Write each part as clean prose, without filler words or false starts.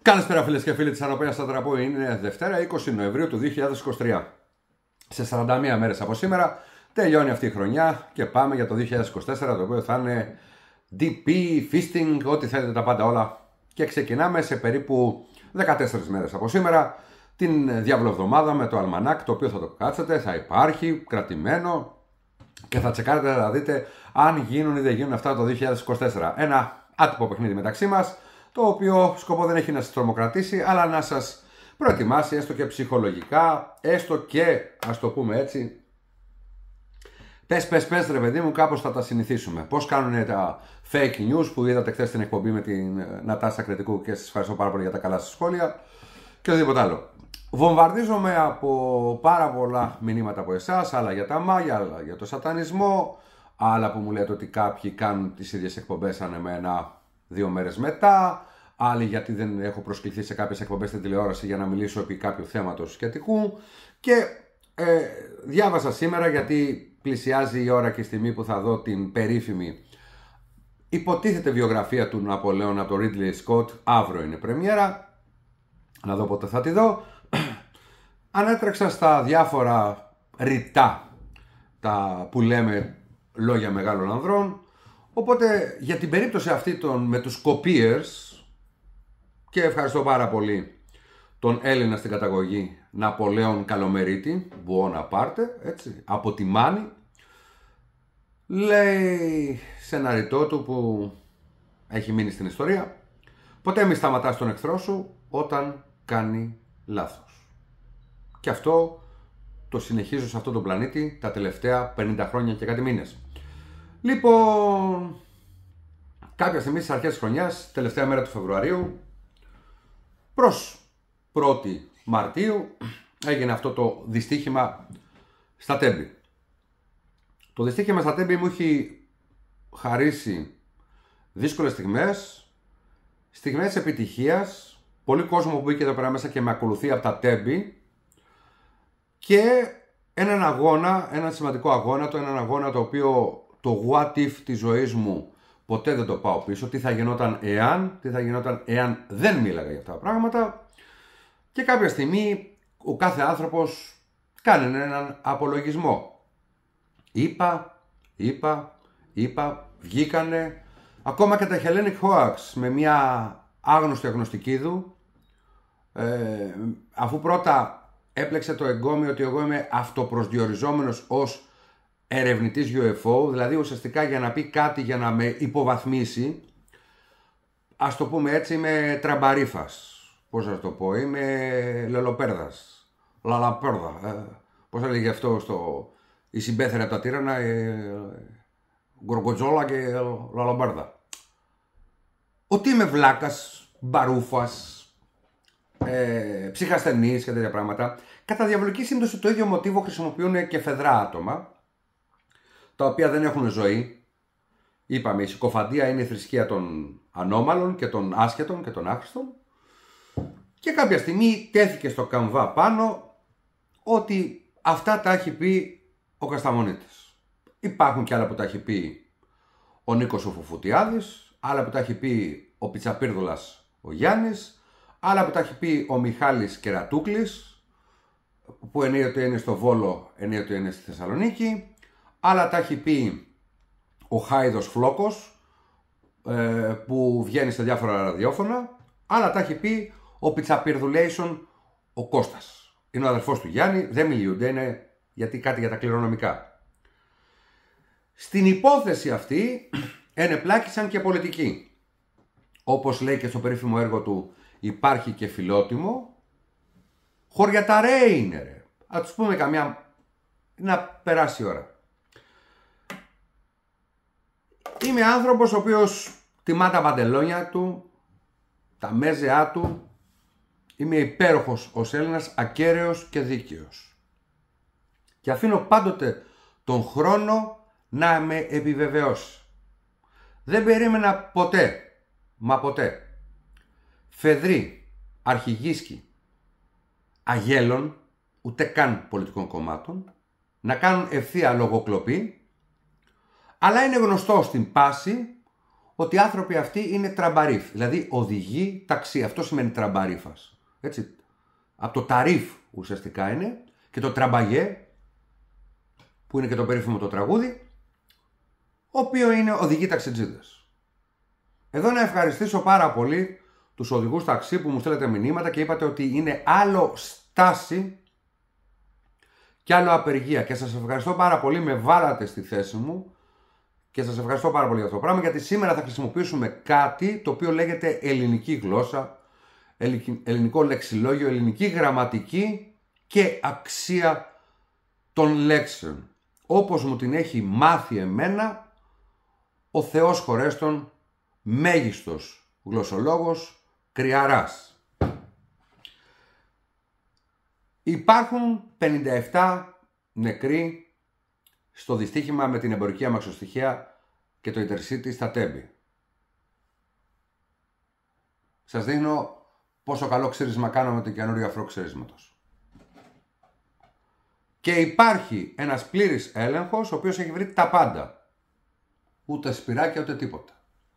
Καλησπέρα φίλες και φίλοι της Ανοπέας Ατραπού. Είναι Δευτέρα 20 Νοεμβρίου του 2023. Σε 41 μέρες από σήμερα τελειώνει αυτή η χρονιά και πάμε για το 2024, το οποίο θα είναι DP, feasting, ό,τι θέλετε τα πάντα όλα. Και ξεκινάμε σε περίπου 14 μέρες από σήμερα την διαβλοβδομάδα με το αλμανάκ, το οποίο θα το κάτσετε, θα υπάρχει κρατημένο και θα τσεκάρετε να δείτε αν γίνουν ή δεν γίνουν αυτά το 2024. Ένα άτυπο παιχνίδι μεταξύ μας, το οποίο σκοπό δεν έχει να σας τρομοκρατήσει, αλλά να σας προετοιμάσει έστω και ψυχολογικά, έστω και, ας το πούμε έτσι, πες ρε παιδί μου, κάπως θα τα συνηθίσουμε. Πώς κάνουν τα fake news που είδατε χθες στην εκπομπή με την Νατάσα Κρετικού και σας ευχαριστώ πάρα πολύ για τα καλά σας σχόλια και οτιδήποτε άλλο. Βομβαρδίζομαι από πάρα πολλά μηνύματα από εσάς, άλλα για τα μάγια, άλλα για το σατανισμό, άλλα που μου λέτε ότι κάποιοι κάνουν τις ίδιες εκπομπές σαν εμένα 2 μέρες μετά, άλλοι γιατί δεν έχω προσκληθεί σε κάποιες εκπομπές στην τηλεόραση για να μιλήσω επί κάποιου θέματος σχετικού. Και διάβασα σήμερα, γιατί πλησιάζει η ώρα και η στιγμή που θα δω την περίφημη υποτίθεται βιογραφία του Ναπολέον από το Ridley Scott. Αύριο είναι πρεμιέρα, να δω πότε θα τη δω. Ανέτρεξα στα διάφορα ρητά τα που λέμε λόγια μεγάλων ανδρών. Οπότε για την περίπτωση αυτή με τους κοπίερς, και ευχαριστώ πάρα πολύ τον Έλληνα στην καταγωγή Ναπολέον Καλομερίτη, Μπουόναπάρτε, έτσι, από τη Μάνη, λέει σε ένα ρητό του που έχει μείνει στην ιστορία: ποτέ μη σταματάς τον εχθρό σου όταν κάνει λάθος. Και αυτό το συνεχίζω σε αυτόν τον πλανήτη τα τελευταία 50 χρόνια και κάτι μήνες. Λοιπόν, κάποια στιγμή στις αρχές της χρονιάς, τελευταία μέρα του Φεβρουαρίου προς 1η Μαρτίου, έγινε αυτό το δυστύχημα στα Τέμπη. Το δυστύχημα στα Τέμπη μου έχει χαρίσει δύσκολες στιγμές, στιγμές επιτυχίας, πολύ κόσμο που μπήκε εδώ πέρα μέσα και με ακολουθεί από τα Τέμπη, και έναν αγώνα, έναν σημαντικό αγώνα, έναν αγώνα το οποίο το what if της ζωής μου ποτέ δεν το πάω πίσω. Τι θα γινόταν εάν δεν μίλαγα για αυτά τα πράγματα. Και κάποια στιγμή ο κάθε άνθρωπος κάνει έναν απολογισμό. Είπα, βγήκανε ακόμα και τα Hellenic Hoax με μια άγνωστη αγνωστικίδου, αφού πρώτα έπλεξε το εγκόμιο ότι εγώ είμαι αυτοπροσδιοριζόμενος ως ερευνητής UFO, δηλαδή ουσιαστικά για να πει κάτι, για να με υποβαθμίσει, ας το πούμε έτσι, είμαι τραμπαρίφας. Πώς να το πω, είμαι λελοπέρδας, λαλαπέρδα, πώς έλεγε αυτό η συμπέθερη από τα τύρανα, γκοργκοτζόλα και λαλοπέρδα. Ότι είμαι βλάκας, μπαρούφας, ψυχασθενής και τέτοια πράγματα. Κατά διαβολική σύμπτωση το ίδιο μοτίβο χρησιμοποιούν και φεδρά άτομα, τα οποία δεν έχουν ζωή. Είπαμε, η συκοφαντία είναι η θρησκεία των ανώμαλων και των άσχετων και των άχρηστων. Και κάποια στιγμή τέθηκε στο καμβά πάνω ότι αυτά τα έχει πει ο Κασταμονίτης. Υπάρχουν και άλλα που τα έχει πει ο Νίκος ο Φουφουτιάδης, άλλα που τα έχει πει ο Πιτσαπίρδουλας ο Γιάννης, άλλα που τα έχει πει ο Μιχάλης Κερατούκλης, που ενίοτε είναι στο Βόλο, ενίοτε είναι στη Θεσσαλονίκη. Άλλα τα έχει πει ο Χάιδος Φλόκος, που βγαίνει σε διάφορα ραδιόφωνα. Άλλα τα έχει πει ο Πιτσαπιρδουλation ο Κώστας. Είναι ο αδερφός του Γιάννη, δεν μιλιούνται, είναι γιατί κάτι για τα κληρονομικά. Στην υπόθεση αυτή ενεπλάκησαν και πολιτικοί. Όπως λέει και στο περίφημο έργο του «Υπάρχει και φιλότιμο», χωριαταρέ είναι ρε. Να τους πούμε καμιά, να περάσει η ώρα. Είμαι άνθρωπος ο οποίος τιμά τα παντελόνια του, τα μέζεά του. Είμαι υπέροχος ως Έλληνας, ακέραιος και δίκαιος. Και αφήνω πάντοτε τον χρόνο να με επιβεβαιώσει. Δεν περίμενα ποτέ, μα ποτέ, φεδροί, αρχηγίσκοι, αγέλων, ούτε καν πολιτικών κομμάτων, να κάνουν ευθεία λογοκλοπή, αλλά είναι γνωστό στην πάση ότι οι άνθρωποι αυτοί είναι τραμπαρίφ, δηλαδή οδηγεί ταξί. Αυτό σημαίνει τραμπαρίφας. Έτσι. Από το ταρίφ ουσιαστικά είναι, και το τραμπαγέ, που είναι και το περίφημο το τραγούδι, ο οποίο είναι οδηγεί ταξιτζίδες. Εδώ να ευχαριστήσω πάρα πολύ τους οδηγούς ταξί που μου στέλνετε μηνύματα και είπατε ότι είναι άλλο στάση και άλλο απεργία. Και σας ευχαριστώ πάρα πολύ, με βάλατε στη θέση μου και σας ευχαριστώ πάρα πολύ για αυτό το πράγμα, γιατί σήμερα θα χρησιμοποιήσουμε κάτι το οποίο λέγεται ελληνική γλώσσα, ελληνικό λεξιλόγιο, ελληνική γραμματική και αξία των λέξεων, όπως μου την έχει μάθει εμένα ο Θεός χωρέστον, μέγιστος γλωσσολόγος Κρυαράς. Υπάρχουν 57 νεκροί στο δυστύχημα με την εμπορική αμαξοστοιχεία και το Intercity στα Τέμπη. Σας δείχνω πόσο καλό ξύρισμα κάνω με το καινούριο αφρό ξύρισματος. Και υπάρχει ένας πλήρης έλεγχος, ο οποίος έχει βρει τα πάντα. Ούτε σπυράκια ούτε τίποτα.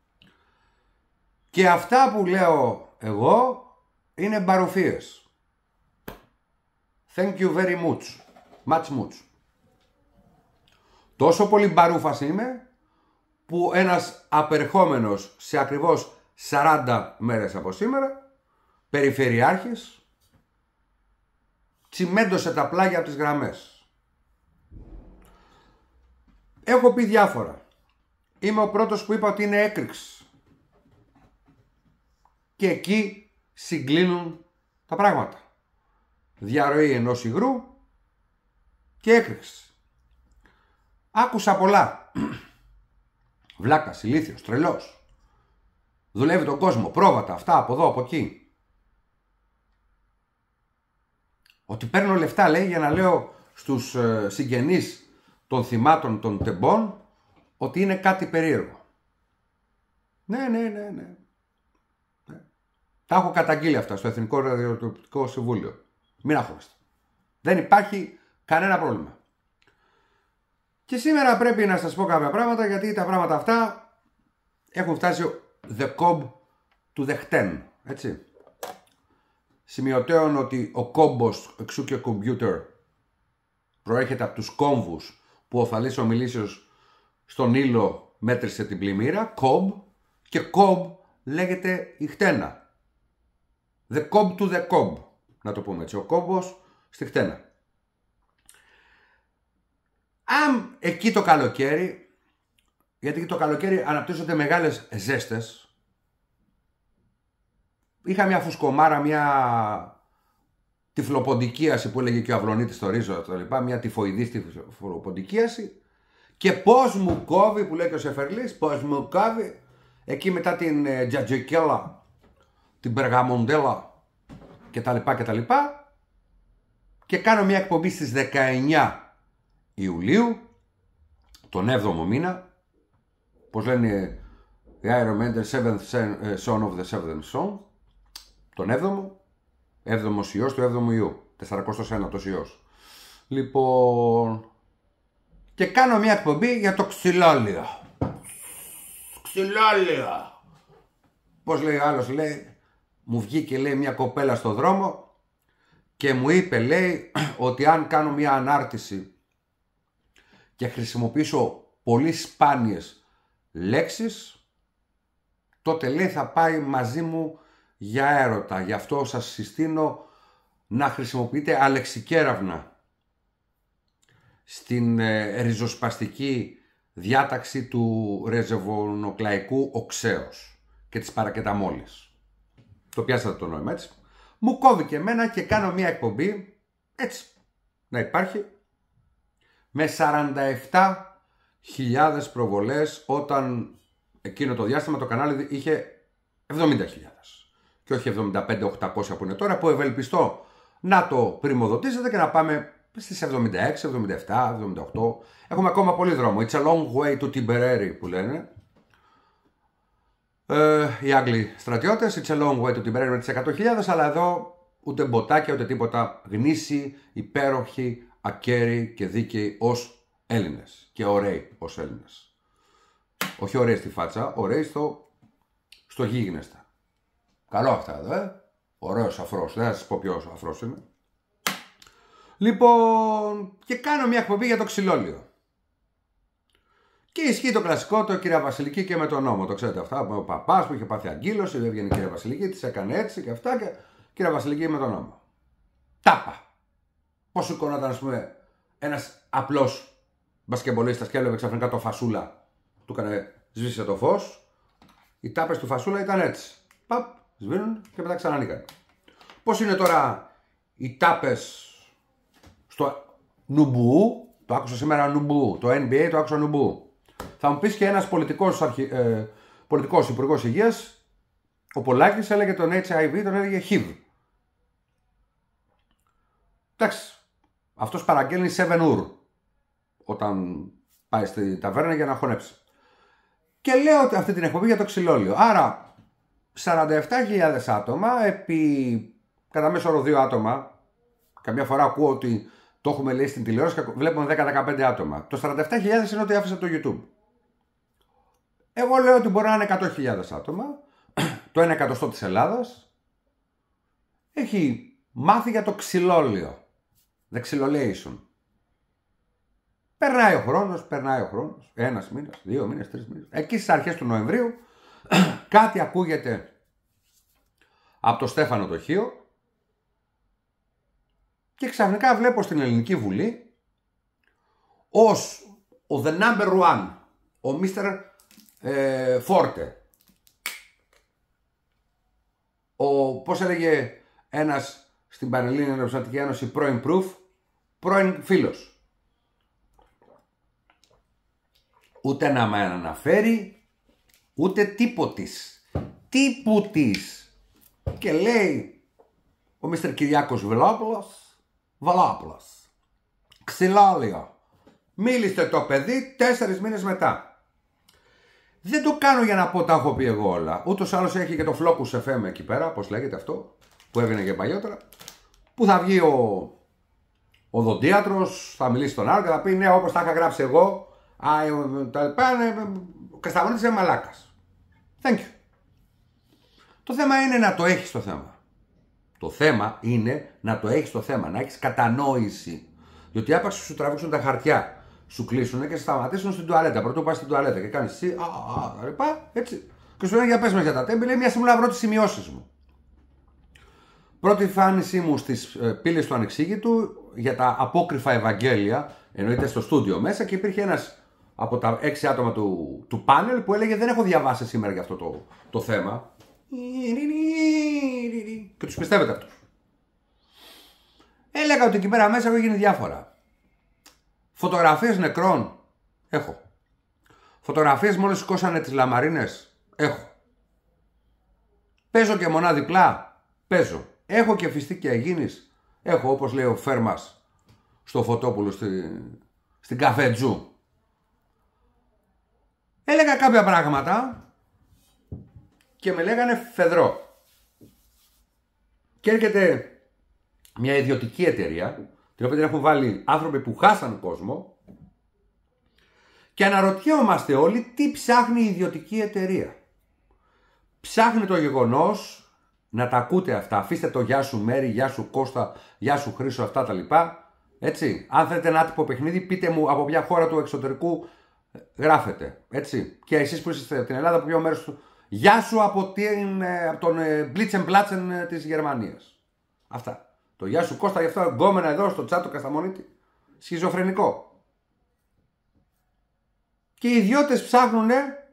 Και αυτά που λέω εγώ είναι μπαρουφίες. Thank you very much. Much. Τόσο πολύ μπαρούφας είμαι, που ένας απερχόμενος σε ακριβώς 40 μέρες από σήμερα, περιφερειάρχης, τσιμέντωσε τα πλάγια από τις γραμμές. Έχω πει διάφορα. Είμαι ο πρώτος που είπα ότι είναι έκρηξη. Και εκεί συγκλίνουν τα πράγματα. Διαρροή ενός υγρού και έκρηξη. Άκουσα πολλά. Βλάκας, ηλίθιος, τρελός. Δουλεύει τον κόσμο, πρόβατα, αυτά, από εδώ, από εκεί. Ότι παίρνω λεφτά, λέει, για να λέω στους συγγενείς των θυμάτων των τεμπών ότι είναι κάτι περίεργο. Ναι. Τα έχω καταγγείλει αυτά στο Εθνικό Ραδιοτηλεοπτικό Συμβούλιο. Μην αγχώνεστε. Δεν υπάρχει κανένα πρόβλημα. Και σήμερα πρέπει να σας πω κάποια πράγματα, γιατί τα πράγματα αυτά έχουν φτάσει the cob to the ten. Έτσι. Σημειωτέων ότι ο κόμπος, εξού και computer, προέρχεται από τους κόμβους που ο Θαλής ο Μιλήσιος στον ήλο μέτρησε την πλημμύρα, κόμπ, και κόμπ λέγεται η χτένα. The cob to the cob, να το πούμε έτσι, ο κόμπος στη χτένα. Αν εκεί το καλοκαίρι, γιατί το καλοκαίρι αναπτύσσονται μεγάλες ζέστες, είχα μια φουσκωμάρα, μια τυφλοποντικίαση που έλεγε και ο Αυλονίτης στο Ρίζο, μια τυφοειδής τυφλοποντικίαση, και πώς μου κόβει, που λέει και ο Σεφερλής, πώς μου κόβει εκεί μετά την Τζατζικέλα, την Περγαμοντέλα κτλ. Και κάνω μια εκπομπή στις 19 Ιουλίου, τον 7ο μήνα, πώς λένε οι Iron Maiden, 7th Son of the 7th Son, τον 7ος ιός του 7ου Ιού, 401 ιός. Λοιπόν, και κάνω μια εκπομπή για το ξυλόλιο. Ξυλόλιο. Πώς λέει ο άλλος, λέει, μου βγήκε, λέει, μια κοπέλα στο δρόμο και μου είπε, λέει, ότι αν κάνω μια ανάρτηση και χρησιμοποιήσω πολύ σπάνιες λέξεις, τότε, λέει, θα πάει μαζί μου για έρωτα. Γι' αυτό σας συστήνω να χρησιμοποιείτε αλεξικέραυνα στην ριζοσπαστική διάταξη του ρεζεβονοκλαϊκού οξέως και της παρακεταμόλης. Το πιάσατε το νόημα, έτσι. Μου κόβει και εμένα και κάνω μια εκπομπή, έτσι, να υπάρχει, με 47.000 προβολές, όταν εκείνο το διάστημα το κανάλι είχε 70.000 και όχι 75.800 που είναι τώρα, που ευελπιστώ να το πρημοδοτήσετε και να πάμε στις 76, 77, 78. Έχουμε ακόμα πολύ δρόμο. It's a long way to Tipperary, που λένε οι Άγγλοι στρατιώτες. It's a long way to Tipperary με τις 100.000, αλλά εδώ ούτε μποτάκια ούτε τίποτα. Γνήσιοι, υπέροχοι, ακέραιοι και δίκαιοι ως Έλληνες και ωραίοι ως Έλληνες. Όχι ωραίοι στη φάτσα, ωραίοι στο γίγνεστα. Καλό αυτά εδώ, Ωραίος αφρός. Δεν θα σας πω ποιος αφρός είναι. Λοιπόν, και κάνω μια εκπομπή για το ξυλόλιο. Και ισχύει το κλασικό, το κυρία Βασιλική και με τον νόμο. Το ξέρετε αυτά. Ο παπάς που είχε πάθει αγκύλωση, έβγαινε η κυρία Βασιλική, της έκανε έτσι και αυτά. Και κυρία Βασιλική με τον νόμο. Τάπα. Πώς σηκώνονταν, ας πούμε, ένας απλός μπασκεμπολίστας και έβλεπε ξαφνικά το Φασούλα. Του έκανε, σβήσε το φως. Οι τάπες του Φασούλα ήταν έτσι. Παπ, σβήνουν και μετά ξανανοίγαν. Πώς είναι τώρα οι τάπες στο νουμπού, το άκουσα σήμερα νουμπού, το NBA το άκουσα νουμπού. Θα μου πεις και ένας πολιτικός υπουργός υγείας, ο Πολάκης έλεγε τον HIV, τον έλεγε HIV. Εντάξει, αυτός παραγγέλνει 7 όταν πάει στη ταβέρνα για να χωνέψει. Και λέω ότι αυτή την εκπομπή για το ξυλόλιο. Άρα 47.000 άτομα επί κατά μέσο όρο 2 άτομα. Καμιά φορά ακούω ότι το έχουμε λέει στην τηλεόραση και βλέπουμε 10-15 άτομα. Το 47.000 είναι ότι άφησε το YouTube. Εγώ λέω ότι μπορεί να είναι 100.000 άτομα. Το 1 εκατοστό της Ελλάδας έχει μάθει για το ξυλόλιο. The xylolation. Περνάει ο χρόνος. 1 μήνας, 2 μήνες, 3 μήνες. Εκεί στις αρχές του Νοεμβρίου κάτι ακούγεται από το Στέφανο το Χίο και ξαφνικά βλέπω στην Ελληνική Βουλή ως ο the number one, ο Mr. Φόρτε, πώς έλεγε ένας στην Πανελλήνια Νευροσυνατική Ένωση πρώην proof, πρώην φίλος. Ούτε να με αναφέρει, ούτε τίποτης. Τίποτης. Και λέει ο Μίστερ Κυριάκος Βελόπουλος. Ξυλόλιο. Μίλησε το παιδί 4 μήνες μετά. Δεν το κάνω για να πω τα έχω πει εγώ όλα. Ούτως άλλως έχει και το Focus FM εκεί πέρα, πώς λέγεται αυτό, που έβγαινε και παλιότερα. Που θα βγει ο οδοντίατρος, θα μιλήσει στον άλλο και θα πει ναι, όπως τα είχα γράψει εγώ. Τα λοιπά, ο Κασταμονίτης είναι μαλάκας. Thank you. Το θέμα είναι να το έχεις το θέμα. Το θέμα είναι να το έχεις το θέμα, να έχεις κατανόηση. Διότι άπαξ σου τραβήξουν τα χαρτιά, σου κλείσουν και σε σταματήσουν στην τουαλέτα. Πρωτού πας στην τουαλέτα και κάνεις εσύ, τα λοιπά, έτσι. Και σου λένε για πες με για τα τέμπη, λέει μια στιγμή να βρω τις σημειώσεις μου. Πρώτη εμφάνισή μου στις πύλες του Ανεξήγητου για τα απόκριφα Ευαγγέλια, εννοείται στο στούντιο μέσα, και υπήρχε ένας από τα 6 άτομα του πάνελ που έλεγε δεν έχω διαβάσει σήμερα για αυτό το θέμα. Και τους πιστεύετε αυτούς. Έλεγα ότι εκεί πέρα μέσα έχω γίνει διάφορα. Φωτογραφίες νεκρών έχω. Φωτογραφίες μόλις σηκώσανε τις λαμαρίνες έχω. Παίζω και μονά διπλά παίζω. Έχω και φιστίκια Αιγίνης έχω, όπως λέει ο Φέρμας στο Φωτόπουλο στην Καφετζού. Έλεγα κάποια πράγματα και με λέγανε φεδρό. Και έρχεται μια ιδιωτική εταιρεία, την οποία την έχουν βάλει άνθρωποι που χάσαν κόσμο, και αναρωτιόμαστε όλοι τι ψάχνει η ιδιωτική εταιρεία. Ψάχνει το γεγονός, να τα ακούτε αυτά, αφήστε το γεια σου Μέρη, γεια σου Κώστα, γεια σου Χρήσο, αυτά τα λοιπά. Έτσι, αν θέλετε ένα άτυπο παιχνίδι, πείτε μου από ποια χώρα του εξωτερικού γράφετε. Έτσι, και εσείς που είστε από την Ελλάδα, από ποιο μέρος του. Γεια σου από τον Blitzen της Γερμανίας. Αυτά. Το γεια σου Κώστα, γι' αυτό γκόμενα εδώ στο τσάτο Κασταμονίτη. Σχιζοφρενικό. Και οι ιδιώτες ψάχνουνε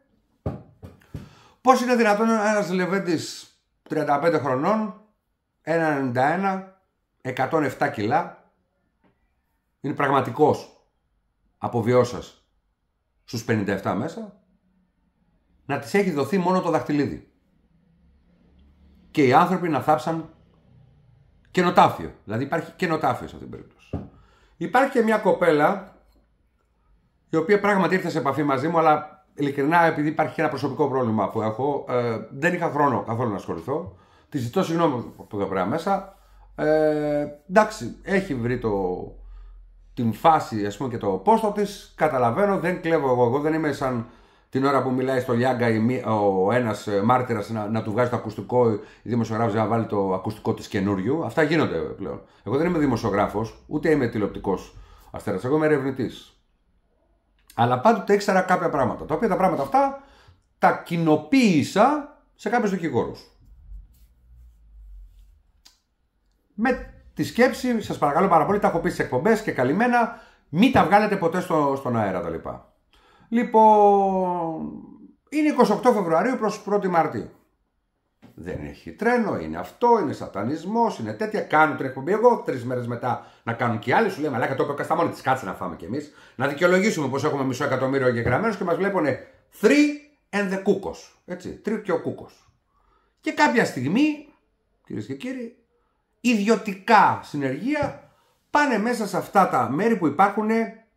πώς είναι δυνατόν ένας Λεβέντης 35 χρονών, 1,91, 107 κιλά, είναι πραγματικός αποβιώσας στους 57 μέσα, να της έχει δοθεί μόνο το δαχτυλίδι. Και οι άνθρωποι να θάψαν κενοτάφιο. Δηλαδή υπάρχει κενοτάφιο σε αυτήν την περίπτωση. Υπάρχει και μια κοπέλα η οποία πράγματι ήρθε σε επαφή μαζί μου, αλλά ειλικρινά, επειδή υπάρχει ένα προσωπικό πρόβλημα που έχω, δεν είχα χρόνο καθόλου να ασχοληθώ. Τη ζητώ συγγνώμη που εδώ πέρα μέσα. Εντάξει, έχει βρει την φάση, ας πούμε, και το πόστο της. Καταλαβαίνω, δεν κλέβω εγώ δεν είμαι σαν την ώρα που μιλάει στο Λιάγκα ο ένας μάρτυρας να του βγάζει το ακουστικό, η δημοσιογράφος να βάλει το ακουστικό της καινούριου. Αυτά γίνονται πλέον. Εγώ δεν είμαι δημοσιογράφος, ούτε είμαι τηλεοπτικός αστέρας. Εγώ είμαι ερευνητής. Αλλά πάντοτε ήξερα κάποια πράγματα. Τα οποία τα πράγματα αυτά τα κοινοποίησα σε κάποιους δικηγόρους. Με τη σκέψη, σας παρακαλώ πάρα πολύ, τα έχω πει στις εκπομπές και καλυμμένα, μην τα βγάλετε ποτέ στον αέρα τα λοιπά. Λοιπόν, είναι 28 Φεβρουαρίου προς 1η Μαρτίου. Δεν έχει τρένο, είναι αυτό, είναι σατανισμός, είναι τέτοια. Κάνουν την εκπομπή. Εγώ 3 μέρες μετά να κάνουν και άλλοι. Σου λέει μαλάκα, το είπε στα μόνη της, κάτσε να φάμε κι εμείς. Να δικαιολογήσουμε πως έχουμε 500.000 εγγεγραμμένους και μας βλέπουνε 3 and the κούκος. Έτσι, 3 και ο κούκος. Και κάποια στιγμή, κυρίες και κύριοι, ιδιωτικά συνεργεία πάνε μέσα σε αυτά τα μέρη που υπάρχουν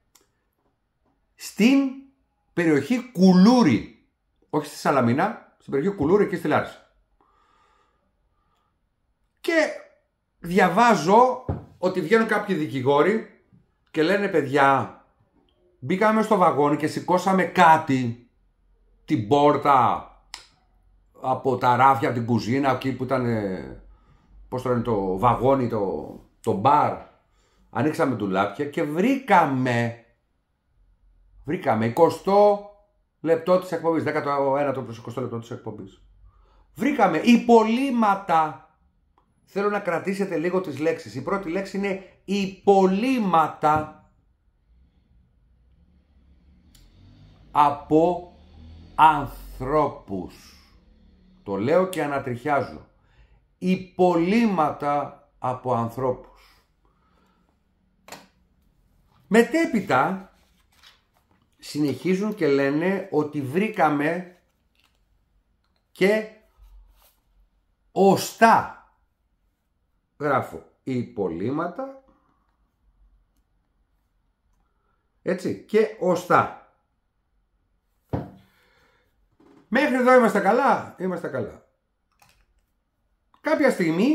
στην περιοχή Κουλούρη. Όχι στη Σαλαμίνα, στην περιοχή Κουλούρη εκεί στη Λάρισα. Και διαβάζω ότι βγαίνουν κάποιοι δικηγόροι και λένε παιδιά, μπήκαμε στο βαγόνι και σηκώσαμε κάτι, την πόρτα από τα ράφια, από την κουζίνα, εκεί που ήταν, πώς το λένε, το βαγόνι, το μπαρ. Ανοίξαμε ντουλάπια και βρήκαμε 20 λεπτό της εκπομπής, 19ο προς 20 λεπτό της εκπομπής. Βρήκαμε υπολείμματα. Θέλω να κρατήσετε λίγο τις λέξεις. Η πρώτη λέξη είναι υπολείμματα από ανθρώπους. Το λέω και ανατριχιάζω. Υπολείμματα από ανθρώπους. Μετέπειτα συνεχίζουν και λένε ότι βρήκαμε και οστά. Γράφω υπολείμματα, έτσι, και οστά. Μέχρι εδώ είμαστε καλά, είμαστε καλά. Κάποια στιγμή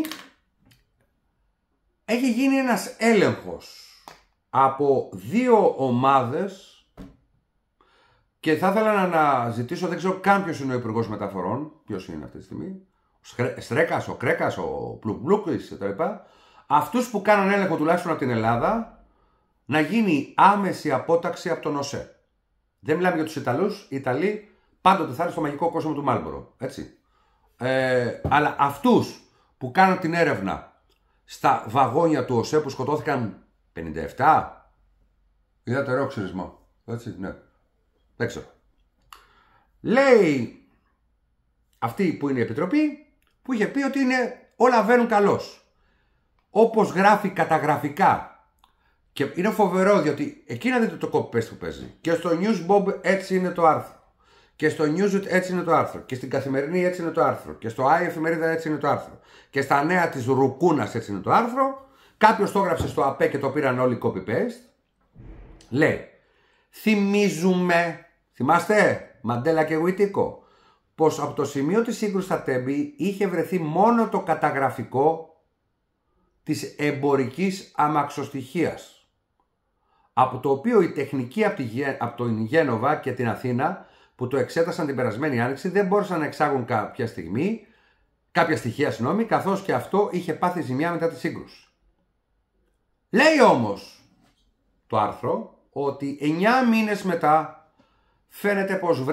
έχει γίνει ένας έλεγχος από 2 ομάδες και θα ήθελα να αναζητήσω, δεν ξέρω καν ποιος είναι ο Υπουργός Μεταφορών, ποιος είναι αυτή τη στιγμή, ο Στρέκας, ο Κρέκας, ο Πλουκπλούκης κτλ. Αυτούς που κάνουν έλεγχο τουλάχιστον από την Ελλάδα, να γίνει άμεση απόταξη από τον ΟΣΕ. Δεν μιλάμε για τους Ιταλούς. Οι Ιταλοί πάντοτε θα είναι στο μαγικό κόσμο του Μάλμπορο. Έτσι. Αλλά αυτούς που κάνουν την έρευνα στα βαγόνια του ΟΣΕ που σκοτώθηκαν 57. Είδατε ωραίο ξυρισμό. Έτσι, ναι. Δεν ξέρω. Λέει αυτή που είναι η Επιτροπή, που είχε πει ότι όλα βαίνουν καλώς. Όπως γράφει καταγραφικά. Και είναι φοβερό διότι εκεί να δείτε το copy-paste που παίζει. Και στο Newsbob έτσι είναι το άρθρο. Και στο Newsweek έτσι είναι το άρθρο. Και στην Καθημερινή έτσι είναι το άρθρο. Και στο Άι Εφημερίδα έτσι είναι το άρθρο. Και στα νέα της Ρουκούνας έτσι είναι το άρθρο. Κάποιος το έγραψε στο ΑΠΕ και το πήραν όλοι copy-paste. Λέει, θυμίζουμε, θυμάστε, Μαντέλα και Γουιτίκο, πως από το σημείο της σύγκρουσης στα Τέμπη είχε βρεθεί μόνο το καταγραφικό της εμπορικής αμαξοστοιχείας, από το οποίο οι τεχνικοί από την Γένοβα και την Αθήνα που το εξέτασαν την περασμένη άνοιξη δεν μπόρεσαν να εξάγουν κάποια στοιχεία, καθώς και αυτό είχε πάθει ζημιά μετά τη σύγκρουση. Λέει όμως το άρθρο ότι 9 μήνες μετά φαίνεται πως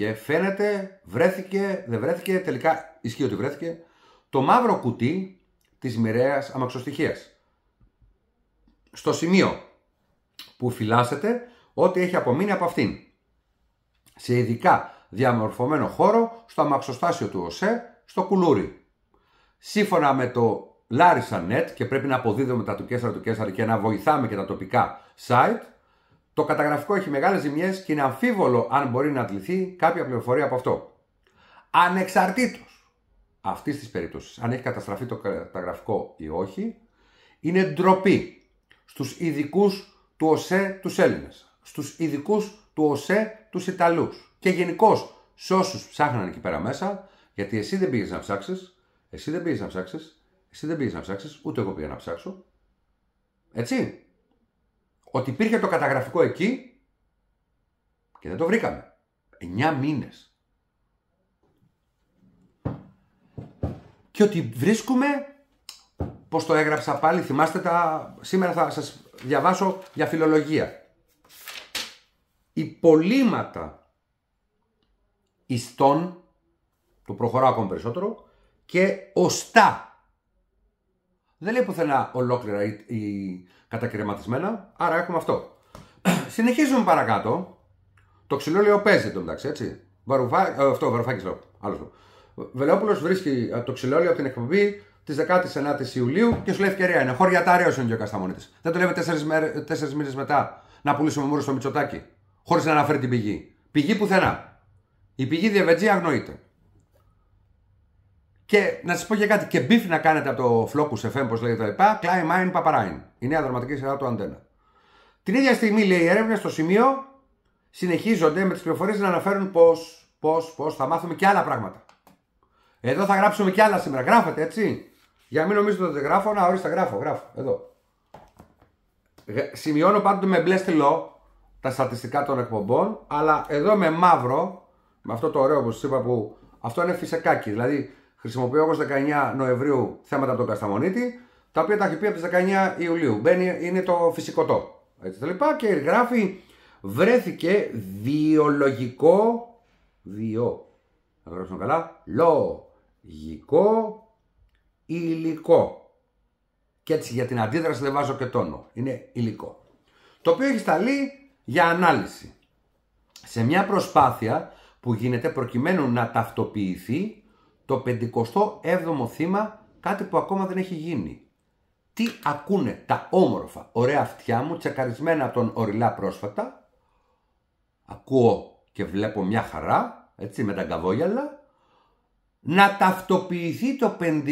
δεν βρέθηκε, τελικά ισχύει ότι βρέθηκε, το μαύρο κουτί της μοιραίας αμαξοστοιχείας. Στο σημείο που φυλάσσεται ό,τι έχει απομείνει από αυτήν. Σε ειδικά διαμορφωμένο χώρο στο αμαξοστάσιο του ΟΣΕ στο Κουλούρι. Σύμφωνα με το Larissa.net, και πρέπει να αποδίδουμε τα του Κέσσαρα και να βοηθάμε και τα τοπικά site, το καταγραφικό έχει μεγάλες ζημιές και είναι αμφίβολο αν μπορεί να αντληθεί κάποια πληροφορία από αυτό. Ανεξαρτήτως αυτής της περίπτωσης, αν έχει καταστραφεί το καταγραφικό ή όχι, είναι ντροπή στους ειδικούς του ΟΣΕ τους Έλληνες, στους ειδικούς του ΟΣΕ τους Ιταλούς και γενικώς σε όσους ψάχναν εκεί πέρα μέσα, γιατί εσύ δεν πήγες να ψάξεις, ούτε εγώ πήγα να ψάξω. Έτσι. Ότι υπήρχε το καταγραφικό εκεί και δεν το βρήκαμε. 9 μήνες. Και ότι βρίσκουμε, πώς το έγραψα πάλι, θυμάστε σήμερα θα σας διαβάσω για φιλολογία. Υπολείμματα ιστών, το προχωράω ακόμα περισσότερο, και οστά. Δεν λέει πουθενά ολόκληρα ή κατακαιρματισμένα, άρα έχουμε αυτό. Συνεχίζουμε παρακάτω. Το ξυλόλαιο παίζει το εντάξει, έτσι. Βαρουφάκης λέω, άλλος λέω. Βελόπουλος βρίσκει το ξυλόλαιο από την εκπομπή της 19ης Ιουλίου και σου λέει ευκαιρία είναι. Χωριατάριος είναι και ο Κασταμονίτης. Δεν το λέμε 4 μήνες μετά να πουλήσουμε μούρο στο Μητσοτάκι, χωρίς να αναφέρει την πηγή. Πηγή πουθενά. Η πηγή Διαβετζή αγνοείται. Και να σας πω και κάτι, και μπιφ να κάνετε από το Focus FM, πώς λέγεται λοιπά, Klein Mine Paparazzi. Η νέα δραματική σειρά του Αντένα. Την ίδια στιγμή, λέει, οι έρευνες στο σημείο συνεχίζονται με τις πληροφορίες να αναφέρουν πώς θα μάθουμε και άλλα πράγματα. Εδώ θα γράψουμε και άλλα σήμερα. Γράφετε, έτσι. Για να μην νομίζετε ότι δεν γράφω, να ορίστε, γράφω. Εδώ. Σημειώνω πάντοτε με μπλε στυλό τα στατιστικά των εκπομπών, αλλά εδώ με μαύρο, με αυτό το ωραίο που σας είπα που αυτό είναι φυσικάκι. Δηλαδή, χρησιμοποιώ εγώ στις 19 Νοεμβρίου θέματα από τον Κασταμονίτη, τα οποία τα έχει πει από τις 19 Ιουλίου. Είναι το φυσικοτό. Έτσι, και γράφει, βρέθηκε βιολογικό, να γράψουμε καλά, λογικό υλικό. Και έτσι για την αντίδραση δεν βάζω και τόνο. Είναι υλικό. Το οποίο έχει σταλεί για ανάλυση. Σε μια προσπάθεια που γίνεται προκειμένου να ταυτοποιηθεί το 57ο θύμα, κάτι που ακόμα δεν έχει γίνει. Τι ακούνε τα όμορφα, ωραία αυτιά μου, τσεκαρισμένα από τον Οριλά πρόσφατα. Ακούω και βλέπω μια χαρά, έτσι, με τα γκαβόγιαλα, να ταυτοποιηθεί το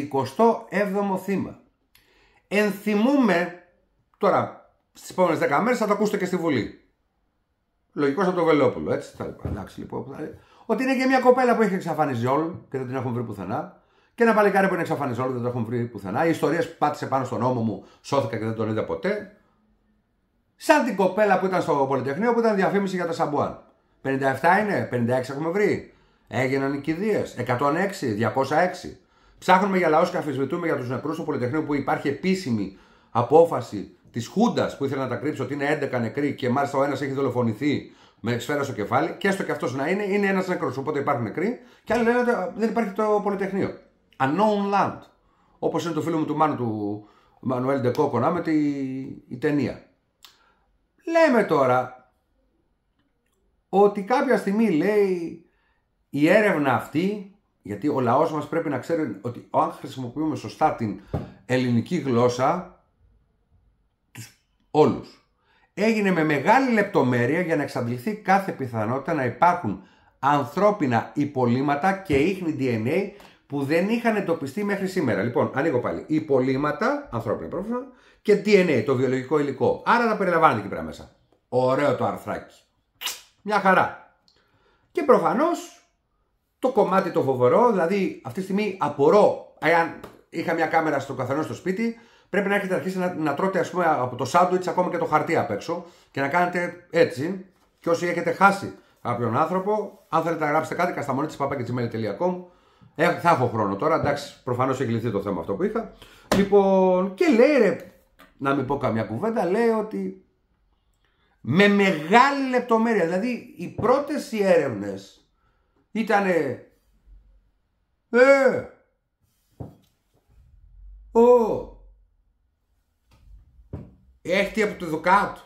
57ο θύμα. Ενθυμούμε, τώρα στις επόμενες 10 μέρες θα το ακούσετε και στη Βουλή. Λογικός από το Βελόπουλο, έτσι, εντάξει, λοιπόν, ότι είναι και μια κοπέλα που έχει εξαφανιστεί όλο και δεν την έχουν βρει πουθενά. Και ένα παλικάρι που είναι εξαφανιστεί όλο και δεν το έχουν βρει πουθενά. Οι ιστορίες που πάτησε πάνω στον ώμο μου, σώθηκα και δεν τον είδα ποτέ. Σαν την κοπέλα που ήταν στο Πολυτεχνείο που ήταν διαφήμιση για τα σαμπουάν. 57 είναι, 56 έχουμε βρει. Έγιναν οι κηδείες, 106, 206. Ψάχνουμε για λαός και αμφισβητούμε για τους νεκρούς του Πολυτεχνείου που υπάρχει επίσημη απόφαση της Χούντας που ήθελε να τα κρύψει ότι είναι 11 νεκροί και μάλιστα ο ένας έχει δολοφονηθεί με σφαίρα στο κεφάλι. Και έστω και αυτός να είναι ένας νεκρός. Οπότε υπάρχουν νεκροί. Και άλλοι λένε ότι δεν υπάρχει το Πολυτεχνείο. Unknown land. Όπως είναι το φίλο μου του Μάνου του Μανουέλ Ντεκόκονα με η ταινία. Λέμε τώρα ότι κάποια στιγμή, λέει, η έρευνα αυτή, γιατί ο λαός μας πρέπει να ξέρει ότι αν χρησιμοποιούμε σωστά την ελληνική γλώσσα, τους όλους, έγινε με μεγάλη λεπτομέρεια για να εξαντληθεί κάθε πιθανότητα να υπάρχουν ανθρώπινα υπολείμματα και ίχνη DNA που δεν είχαν εντοπιστεί μέχρι σήμερα. Λοιπόν, ανοίγω πάλι. Υπολείμματα, ανθρώπινα πρόφημα, και DNA, το βιολογικό υλικό. Άρα τα περιλαμβάνεται εκεί πέρα μέσα. Ωραίο το αρθράκι. Μια χαρά. Και προφανώς το κομμάτι το φοβερό, δηλαδή αυτή τη στιγμή απορώ, εάν είχα μια κάμερα στο καθενό στο σπίτι, πρέπει να έχετε αρχίσει να τρώτε, ας πούμε, από το σάντουιτς ακόμα και το χαρτί απ' έξω και να κάνετε έτσι. Και όσοι έχετε χάσει κάποιον άνθρωπο, αν θέλετε να γράψετε κάτι, kastamonitis@gmail.com. Θα έχω χρόνο τώρα, εντάξει, προφανώς έχει λυθεί το θέμα αυτό που είχα. Λοιπόν, και λέει, ρε, να μην πω καμιά κουβέντα, λέει ότι με μεγάλη λεπτομέρεια, δηλαδή οι πρώτες οι έρευνες ήτανε έχτη από το Δουκάτο.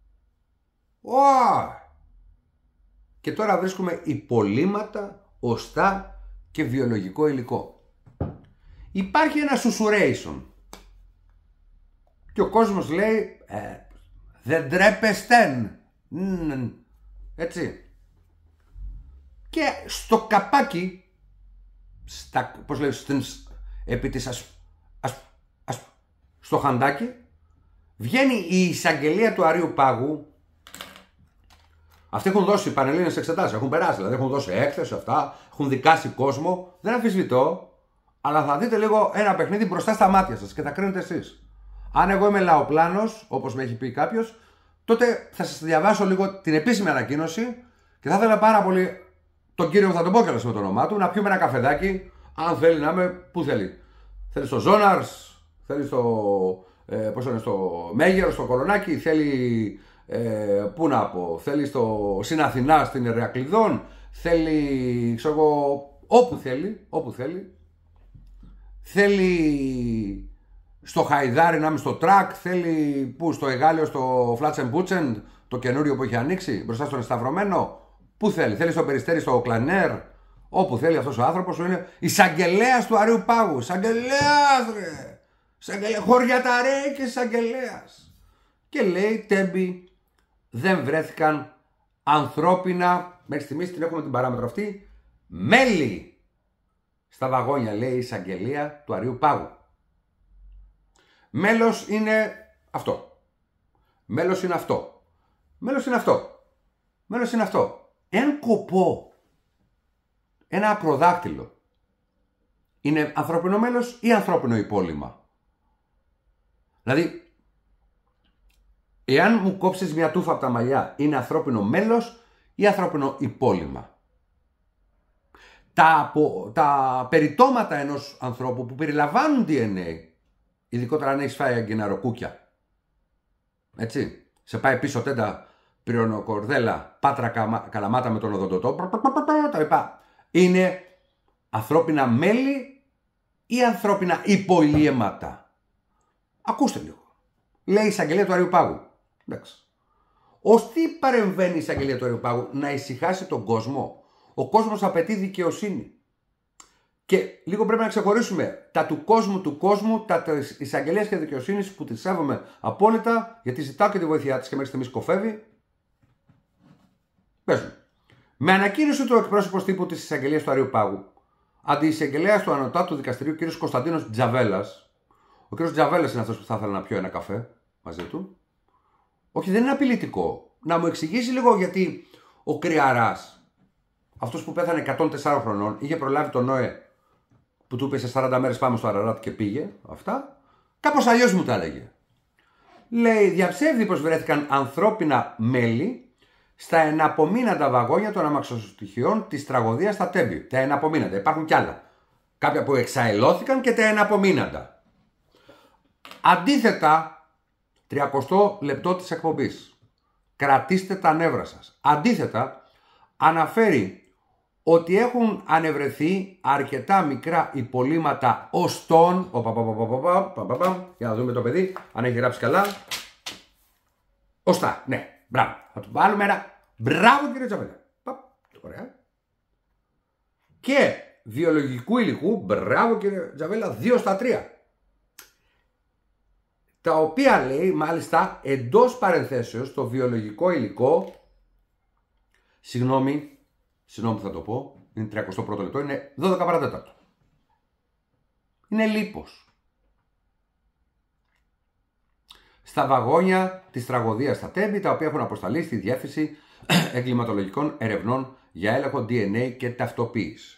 Και τώρα βρίσκουμε υπολείμματα, οστά και βιολογικό υλικό. Υπάρχει ένα σουσουρέισον και ο κόσμος λέει δεν τρέπεστε, έτσι. Και στο καπάκι, πώς λέει, επί της στο χαντάκι, βγαίνει η εισαγγελία του Αρείου Πάγου. Αυτοί έχουν δώσει πανελλήνιες εξετάσεις, έχουν περάσει, δηλαδή έχουν δώσει έκθεση, αυτά, έχουν δικάσει κόσμο. Δεν αμφισβητώ, αλλά θα δείτε λίγο ένα παιχνίδι μπροστά στα μάτια σας και θα κρίνετε εσείς. Αν εγώ είμαι λαοπλάνος, όπως με έχει πει κάποιος, τότε θα σας διαβάσω λίγο την επίσημη ανακοίνωση και θα ήθελα πάρα πολύ τον κύριο, θα τον πω κιόλας με το όνομά του, να πιούμε ένα καφεδάκι, αν θέλει να είμαι, πού θέλει. Θέλει στο Ζώναρς, θέλει στο Μέγερο, στο Κολονάκι, θέλει, πού να πω, θέλει στην Αθηνά, στην Ηρακλειδών, θέλει, ξέρω εγώ, όπου θέλει. Θέλει στο Χαϊδάρι να είμαι στο τρακ, θέλει πού, στο Εγάλιο, στο Φλάτσενμπούτσεντ, το καινούριο που έχει ανοίξει, μπροστά στον Εσταυρωμένο. Πού θέλει στο Περιστέρι, στο Κλανέρ, όπου θέλει αυτός ο άνθρωπος που είναι εισαγγελέας του Αρείου Πάγου. Εισαγγελέας, ρε! Χωριαταρέι και εισαγγελέας. Και λέει, Τέμπη, δεν βρέθηκαν ανθρώπινα, μέχρι στιγμής την έχουμε την παράμετρο αυτή, μέλη στα βαγόνια, λέει η εισαγγελία του Αρείου Πάγου. Μέλος είναι αυτό. Μέλος είναι αυτό. Μέλος είναι αυτό. Μέλος είναι αυτό. Εάν κοπώ ένα ακροδάκτυλο, είναι ανθρώπινο μέλος ή ανθρώπινο υπόλοιμα? Δηλαδή, εάν μου κόψεις μια τούφα από τα μαλλιά, είναι ανθρώπινο μέλος ή ανθρώπινο υπόλοιμα? Τα περιτώματα ενός ανθρώπου που περιλαμβάνουν DNA, ειδικότερα αν έχεις φάει αγκιναροκούκια, έτσι, σε πάει πίσω τέντα, πυρονοκορδέλα, πάτρα καλαμάτα με τον οδοντοτό, τα λοιπά, είναι ανθρώπινα μέλη ή ανθρώπινα υπολείμματα? Ακούστε λίγο. Λέει η εισαγγελία του Αρείου Πάγου. Εντάξει. Ως τι παρεμβαίνει η εισαγγελία του Αρείου Πάγου? Να ησυχάσει τον κόσμο. Ο κόσμος απαιτεί δικαιοσύνη. Και λίγο πρέπει να ξεχωρίσουμε τα του κόσμου, τα της εισαγγελίας και δικαιοσύνης, που τη σέβομαι απόλυτα, γιατί ζητάω και τη βοήθειά της και μέχρι στιγμής κοφεύει. Πες μου. Με ανακοίνωση του εκπρόσωπος τύπου της εισαγγελίας του Αρείου Πάγου, αντιεισαγγελέας του Ανωτάτου Δικαστηρίου, κ. Κωνσταντίνος Τζαβέλας. Ο κ. Τζαβέλας είναι αυτός που θα ήθελα να πιω ένα καφέ μαζί του. Όχι, δεν είναι απειλητικό. Να μου εξηγήσει λίγο γιατί ο Κρυαράς, αυτός που πέθανε 104 χρονών, είχε προλάβει τον Νόε που του είπε σε 40 μέρες πάμε στο Αραράτ και πήγε. Αυτά. Κάπως αλλιώς μου τα έλεγε. Λέει, διαψεύδει πως βρέθηκαν ανθρώπινα μέλη στα εναπομείναντα βαγόνια των αμαξοστοιχειών της τραγωδίας στα Τέμπη. Τα εναπομείναντα. Υπάρχουν κι άλλα. Κάποια που εξαελώθηκαν και τα εναπομείναντα. Αντίθετα, 30 λεπτό της εκπομπής. Κρατήστε τα νεύρα σας. Αντίθετα, αναφέρει ότι έχουν ανεβρεθεί αρκετά μικρά υπολείμματα οστών. Για να δούμε το παιδί, αν έχει γράψει καλά. Οστά, ναι, μπράβο. Θα του βάλουμε ένα. Μπράβο, κύριε Τζαβέλα. Ωραία. Και βιολογικού υλικού, μπράβο, κύριε Τζαβέλα, 2 στα 3. Τα οποία λέει, μάλιστα, εντός παρενθέσεως, το βιολογικό υλικό, συγγνώμη που θα το πω, είναι 31ο λεπτό, είναι 12 παρατέταρτο. Είναι λίπος. Στα βαγόνια της τραγωδίας στα Τέμπη, τα οποία έχουν αποσταλεί στη Διεύθυνση Εγκληματολογικών Ερευνών για έλεγχο DNA και ταυτοποίηση.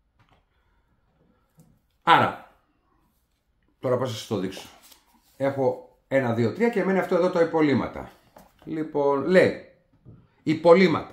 Άρα, τώρα πώς θα σας το δείξω. Έχω 1, 2, 3 και μένει αυτό εδώ το υπολείμματα. Λοιπόν, λέει, υπολείμματα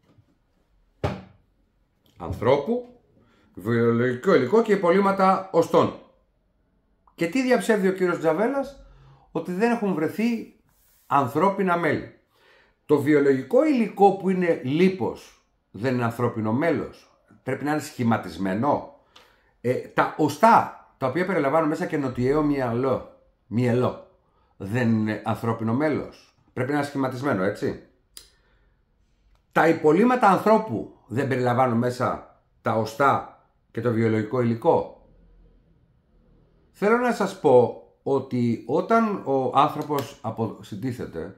ανθρώπου, βιολογικό υλικό και υπολείμματα οστών. Και τι διαψεύδει ο κύριος Τζαβέλας? Ότι δεν έχουν βρεθεί ανθρώπινα μέλη. Το βιολογικό υλικό που είναι λίπος δεν είναι ανθρώπινο μέλος. Πρέπει να είναι σχηματισμένο. Τα οστά, τα οποία περιλαμβάνουν μέσα και νοτιαίο μυελό, δεν είναι ανθρώπινο μέλος. Πρέπει να είναι σχηματισμένο, έτσι. Τα υπολείμματα ανθρώπου δεν περιλαμβάνουν μέσα τα οστά και το βιολογικό υλικό. Θέλω να σας πω ότι όταν ο άνθρωπος αποσυντίθεται,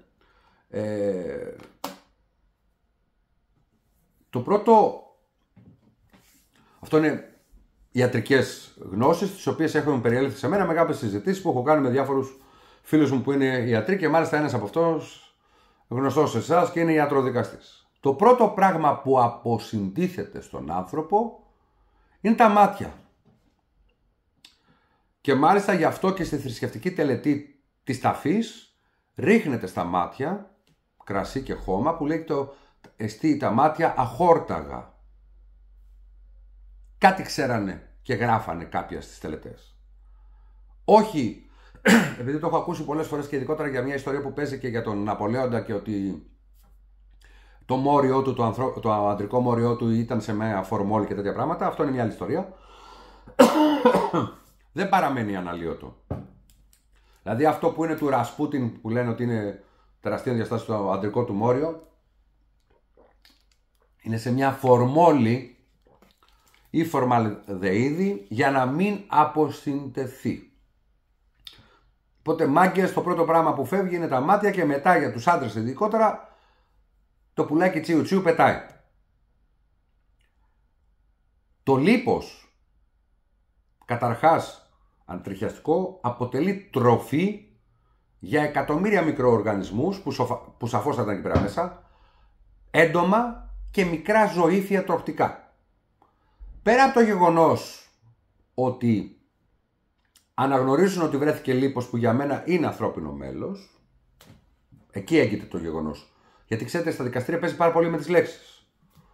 το πρώτο, αυτό είναι ιατρικές γνώσεις, τις οποίες έχουν περιέλθει σε μένα με κάποιες συζητήσεις που έχω κάνει με διάφορους φίλους μου που είναι ιατροί και μάλιστα ένας από αυτούς γνωστός σε εσάς και είναι ιατροδικαστής. Το πρώτο πράγμα που αποσυντίθεται στον άνθρωπο είναι τα μάτια. Και μάλιστα γι' αυτό και στη θρησκευτική τελετή της ταφής ρίχνεται στα μάτια κρασί και χώμα που λέει το εστί τα μάτια αχόρταγα. κάτι ξέρανε και γράφανε κάποια στις τελετές. Όχι, επειδή το έχω ακούσει πολλές φορές και ειδικότερα για μια ιστορία που παίζει και για τον Ναπολέοντα και ότι το μόριό του, το αντρικό μόριό του ήταν σε μια φορμόλη και τέτοια πράγματα. Αυτό είναι μια άλλη ιστορία. Δεν παραμένει αναλύωτο. Δηλαδή αυτό που είναι του Ρασπούτιν που λένε ότι είναι τεραστίων διαστάσεων το αντρικό του μόριο, είναι σε μια φορμόλη ή φορμαλδεΐδη για να μην αποσυντεθεί. Οπότε μάγκες, το πρώτο πράγμα που φεύγει είναι τα μάτια και μετά για τους άντρες ειδικότερα το πουλάκι τσίου τσίου πετάει. Το λίπος, καταρχάς αντριχιαστικό, αποτελεί τροφή για εκατομμύρια μικροοργανισμούς που σαφώς θα ήταν εκεί πέρα μέσα, έντομα και μικρά ζωήφια τροχτικά. Πέρα από το γεγονός ότι αναγνωρίζουν ότι βρέθηκε λίπος που για μένα είναι ανθρώπινο μέλος, εκεί έγκυται το γεγονός. Γιατί ξέρετε, στα δικαστήρια παίζει πάρα πολύ με τις λέξεις.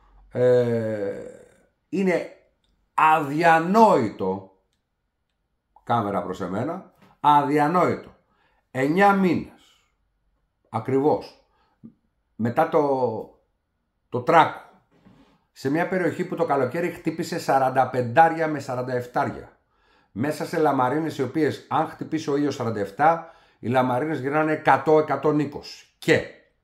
Είναι αδιανόητο, κάμερα προς εμένα, αδιανόητο. 9 μήνες, ακριβώς, μετά το τράκο, σε μια περιοχή που το καλοκαίρι χτύπησε 45 με 47. Μέσα σε λαμαρίνες οι οποίες, αν χτυπήσει ο ήλιος 47, οι λαμαρίνες γυρνάνε 100-120. Και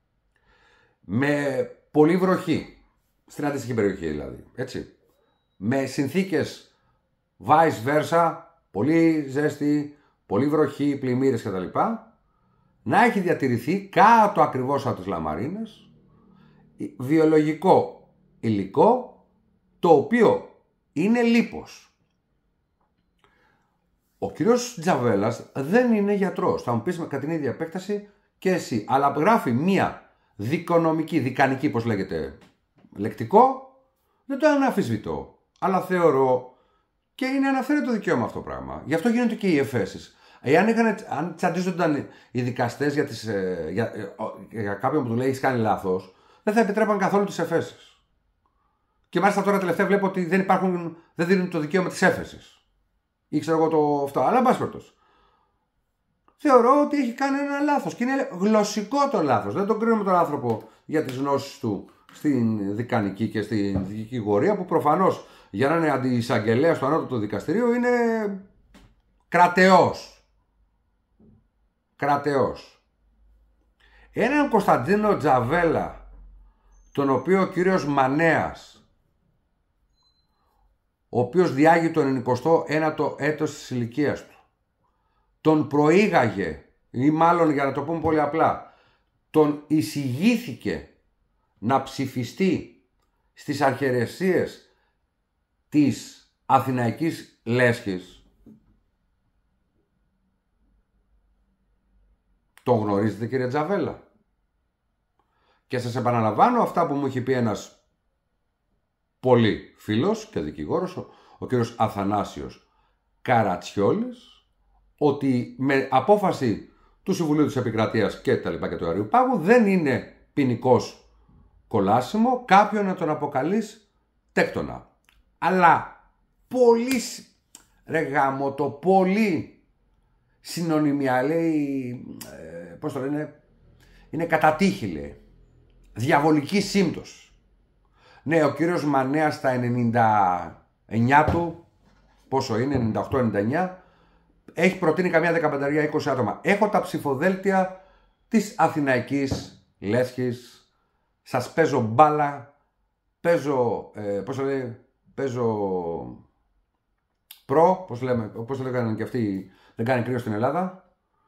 με πολύ βροχή, στην αντίστοιχη περιοχή δηλαδή, έτσι, με συνθήκες vice versa, πολύ ζέστη, πολύ βροχή, πλημμύρες κτλ, να έχει διατηρηθεί κάτω ακριβώς από τις λαμαρίνες βιολογικό υλικό, το οποίο είναι λίπος. Ο κύριος Τζαβέλας δεν είναι γιατρός, θα μου πεις με κατά την ίδια επέκταση και εσύ, αλλά γράφει μία δικανική, πώς λέγεται, λεκτικό, δεν το αναφυσβητώ, αλλά θεωρώ και είναι αναφέρετο δικαίωμα αυτό το πράγμα. Γι' αυτό γίνονται και οι εφέσεις. Αν τσαντίζονταν οι δικαστές για κάποιον που του λέει έχεις κάνει λάθος, δεν θα επιτρέπαν καθόλου τις εφέσεις. Και μάλιστα τώρα τελευταία βλέπω ότι δεν δίνουν το δικαίωμα της έφεσης. Ή ξέρω εγώ αυτό, αλλά εν πάση περιπτώσει. Θεωρώ ότι έχει κάνει ένα λάθος και είναι γλωσσικό το λάθος. Δεν τον κρίνουμε τον άνθρωπο για τις γνώσεις του στην δικανική και στην δικηγορία, που προφανώς για να είναι αντιεισαγγελέας στο ανώτατο δικαστηρίο είναι κρατεός. Κρατεός. Έναν Κωνσταντίνο Τζαβέλα, τον οποίο ο κύριος Μανέας, ο οποίος διάγει το 99ο έτος της ηλικίας του, τον προήγαγε, ή μάλλον για να το πούμε πολύ απλά, τον εισηγήθηκε να ψηφιστεί στις αρχαιρεσίες της Αθηναϊκής Λέσχης. Τον γνωρίζετε, κύριε Τζαβέλα? Και σας επαναλαμβάνω αυτά που μου έχει πει ένας πολύ φίλος και δικηγόρος, ο κύριος Αθανάσιος Καρατσιόλης, ότι με απόφαση του Συμβουλίου της Επικρατείας και τα λοιπά και του Αριουπάγου δεν είναι ποινικός κολάσιμο κάποιον να τον αποκαλείς τέκτονα. Αλλά πολύ, ρε γάμο, το πολύ συνωνυμία, λέει, πώς το λένε, είναι κατά τύχη, λέει, διαβολική σύμπτωση. Ναι, ο κύριος Μανέας στα 99 του, πόσο είναι, 98-99, έχει προτείνει καμιά 15-20 άτομα. Έχω τα ψηφοδέλτια της Αθηναϊκής Λέσχης, σας παίζω μπάλα, παίζω, πώς το λέει, παίζω προ, πώς το λέγανε και αυτοί, δεν κάνει κρύο στην Ελλάδα.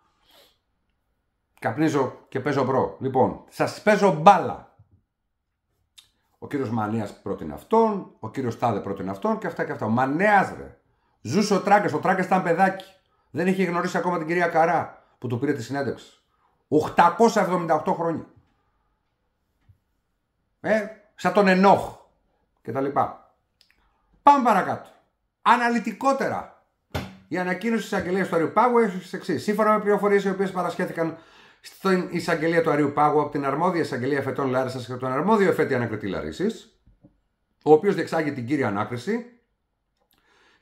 Καπνίζω και παίζω προ. Λοιπόν, σας παίζω μπάλα. Ο κύριος Μανέας πρότεινε αυτόν, ο κύριος Τάδε πρότεινε αυτόν και αυτά και αυτά. Ο Μανέας, ρε, ζούσε ο Τράγκας ήταν παιδάκι. Δεν είχε γνωρίσει ακόμα την κυρία Καρά που του πήρε τη συνέντευξη. 878 χρόνια. Σαν τον Ενόχ και τα λοιπά. Πάμε παρακάτω. Αναλυτικότερα, η ανακοίνωση της εισαγγελίας του Αριουπάγου έχει ως εξής. Σύμφωνα με πληροφορίες οι οποίες παρασχέθηκαν στην εισαγγελία του Αριουπάγου από την αρμόδια εισαγγελία εφετών Λάρισσας και τον αρμόδιο εφέτη ανακριτή Λαρίσσης, ο οποίος διεξάγει την κύρια ανάκριση,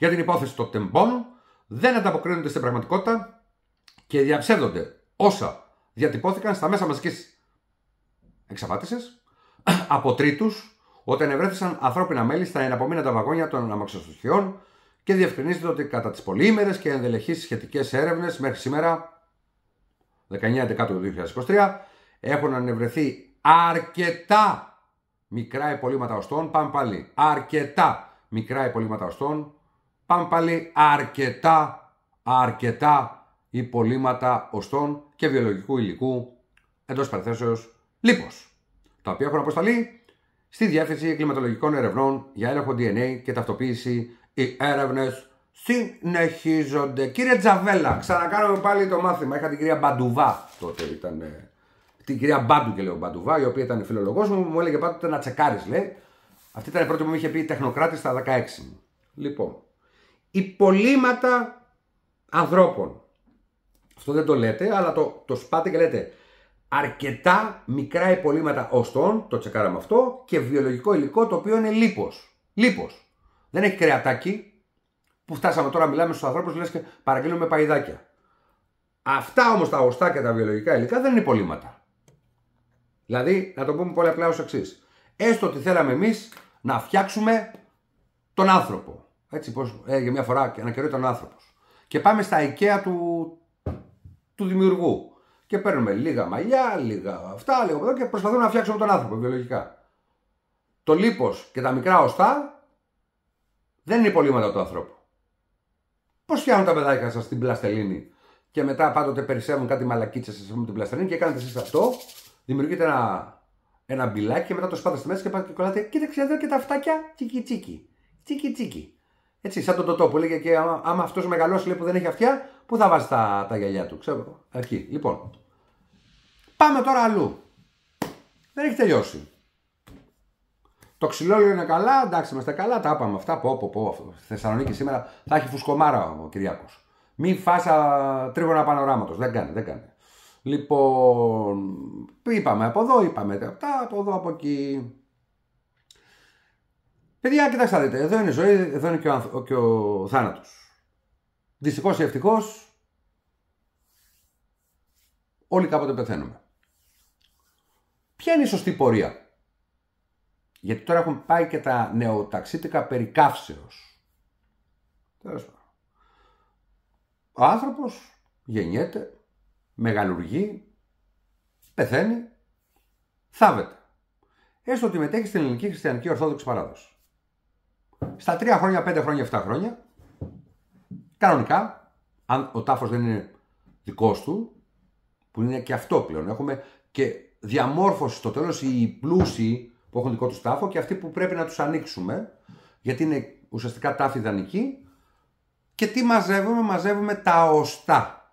για την υπόθεση των τεμπών δεν ανταποκρίνονται στην πραγματικότητα και διαψεύδονται όσα διατυπώθηκαν στα μέσα μαζικής εξαπάτησης από τρίτους όταν ευρέθησαν ανθρώπινα μέλη στα εναπομείναντα βαγόνια των αμαξοστοιχειών και διευκρινίζεται ότι κατά τις πολύήμερες και ενδελεχείς σχετικές έρευνες μέχρι σήμερα, 19 Δεκάτου 2023, έχουν ανεβρεθεί αρκετά μικρά υπολείμματα οστών. Πάμε πάλι. Αρκετά μικρά υπολείμματα οστών. Πάμε πάλι. Αρκετά υπολείμματα οστών και βιολογικού υλικού εντός παρενθέσεως λίπος, τα οποία έχουν αποσταλεί στη Διεύθυνση Κλιματολογικών Ερευνών για έλεγχο DNA και ταυτοποίηση. Οι έρευνες συνεχίζονται. Κύριε Τζαβέλα, ξανακάνουμε πάλι το μάθημα. Είχα την κυρία Μπαντουβά τότε. Ήταν την κυρία Μπάντου και λέω Μπαντουβά, η οποία ήταν φιλολογός μου. Μου έλεγε πάντοτε να τσεκάρεις, λέει. Αυτή ήταν η πρώτη που μου είχε πει τεχνοκράτη στα 16 μου. Λοιπόν, υπολείμματα ανθρώπων. Αυτό δεν το λέτε, αλλά το σπάτε και λέτε αρκετά μικρά υπολείμματα οστών, το τσεκάραμε αυτό, και βιολογικό υλικό το οποίο είναι λίπος. Λίπος. Δεν έχει κρεατάκι, που φτάσαμε τώρα, μιλάμε στους ανθρώπους, λες και παραγγείλουμε παϊδάκια. Αυτά όμως τα οστά και τα βιολογικά υλικά δεν είναι υπολείμματα. Δηλαδή, να το πούμε πολύ απλά ως εξής. Έστω ότι θέλαμε εμείς να φτιάξουμε τον άνθρωπο. Έτσι, πως για μια φορά ένα καιρό ήταν άνθρωπος. Και πάμε στα οικαία του δημιουργού. Και παίρνουμε λίγα μαλλιά, λίγα αυτά, λίγο από εδώ και προσπαθούμε να φτιάξουμε τον άνθρωπο βιολογικά. Το λίπος και τα μικρά οστά δεν είναι υπολείμματα του ανθρώπου. Πώς φτιάχνουν τα παιδάκια σας την πλαστελίνη και μετά πάντοτε περισσεύουν κάτι μαλακίτσες σας με την πλαστελίνη και κάνετε εσείς αυτό, δημιουργείτε ένα μπιλάκι και μετά το σπάτε στη μέση και πάτε και κολλάτε. Κοίταξε εδώ και τα αυτάκια, τσίκι τσίκι. Τσίκι τσίκι. Έτσι, σαν τον Τωτό που λέγε και άμα αυτός μεγαλώσει, λέει, που δεν έχει αυτιά, πού θα βάζει τα γυαλιά του. Ξέρω. Εκεί. Λοιπόν. Πάμε τώρα αλλού. Δεν έχει τελειώσει. Το ξυλόλιο είναι καλά, εντάξει, είμαστε καλά, τα είπαμε αυτά. Πω. Στη Θεσσαλονίκη σήμερα θα έχει φουσκωμάρα ο Κυριάκος. Μη φάσα τρίγωνα πανοράματος. Δεν κάνει. Λοιπόν, είπαμε από εδώ, είπαμε αυτά, από εδώ, από εκεί. Παιδιά, κοιτάξτε, δείτε, εδώ είναι η ζωή, εδώ είναι και ο θάνατος. Δυστυχώς ή ευτυχώς, όλοι κάποτε πεθαίνουμε. Ποια είναι η σωστή πορεία? Γιατί τώρα έχουν πάει και τα νεοταξίτικα περί καύσεως. Ο άνθρωπος γεννιέται, μεγαλουργεί, πεθαίνει, θάβεται. Έστω ότι μετέχει στην ελληνική χριστιανική ορθόδοξη παράδοση. Στα 3 χρόνια, 5 χρόνια, 7 χρόνια, κανονικά, αν ο τάφος δεν είναι δικός του, που είναι και αυτό πλέον, έχουμε και διαμόρφωση στο τέλος, οι πλούσιοι που έχουν δικό τους τάφο και αυτοί που πρέπει να τους ανοίξουμε, γιατί είναι ουσιαστικά τάφοι δανεικοί. Και τι μαζεύουμε τα οστά.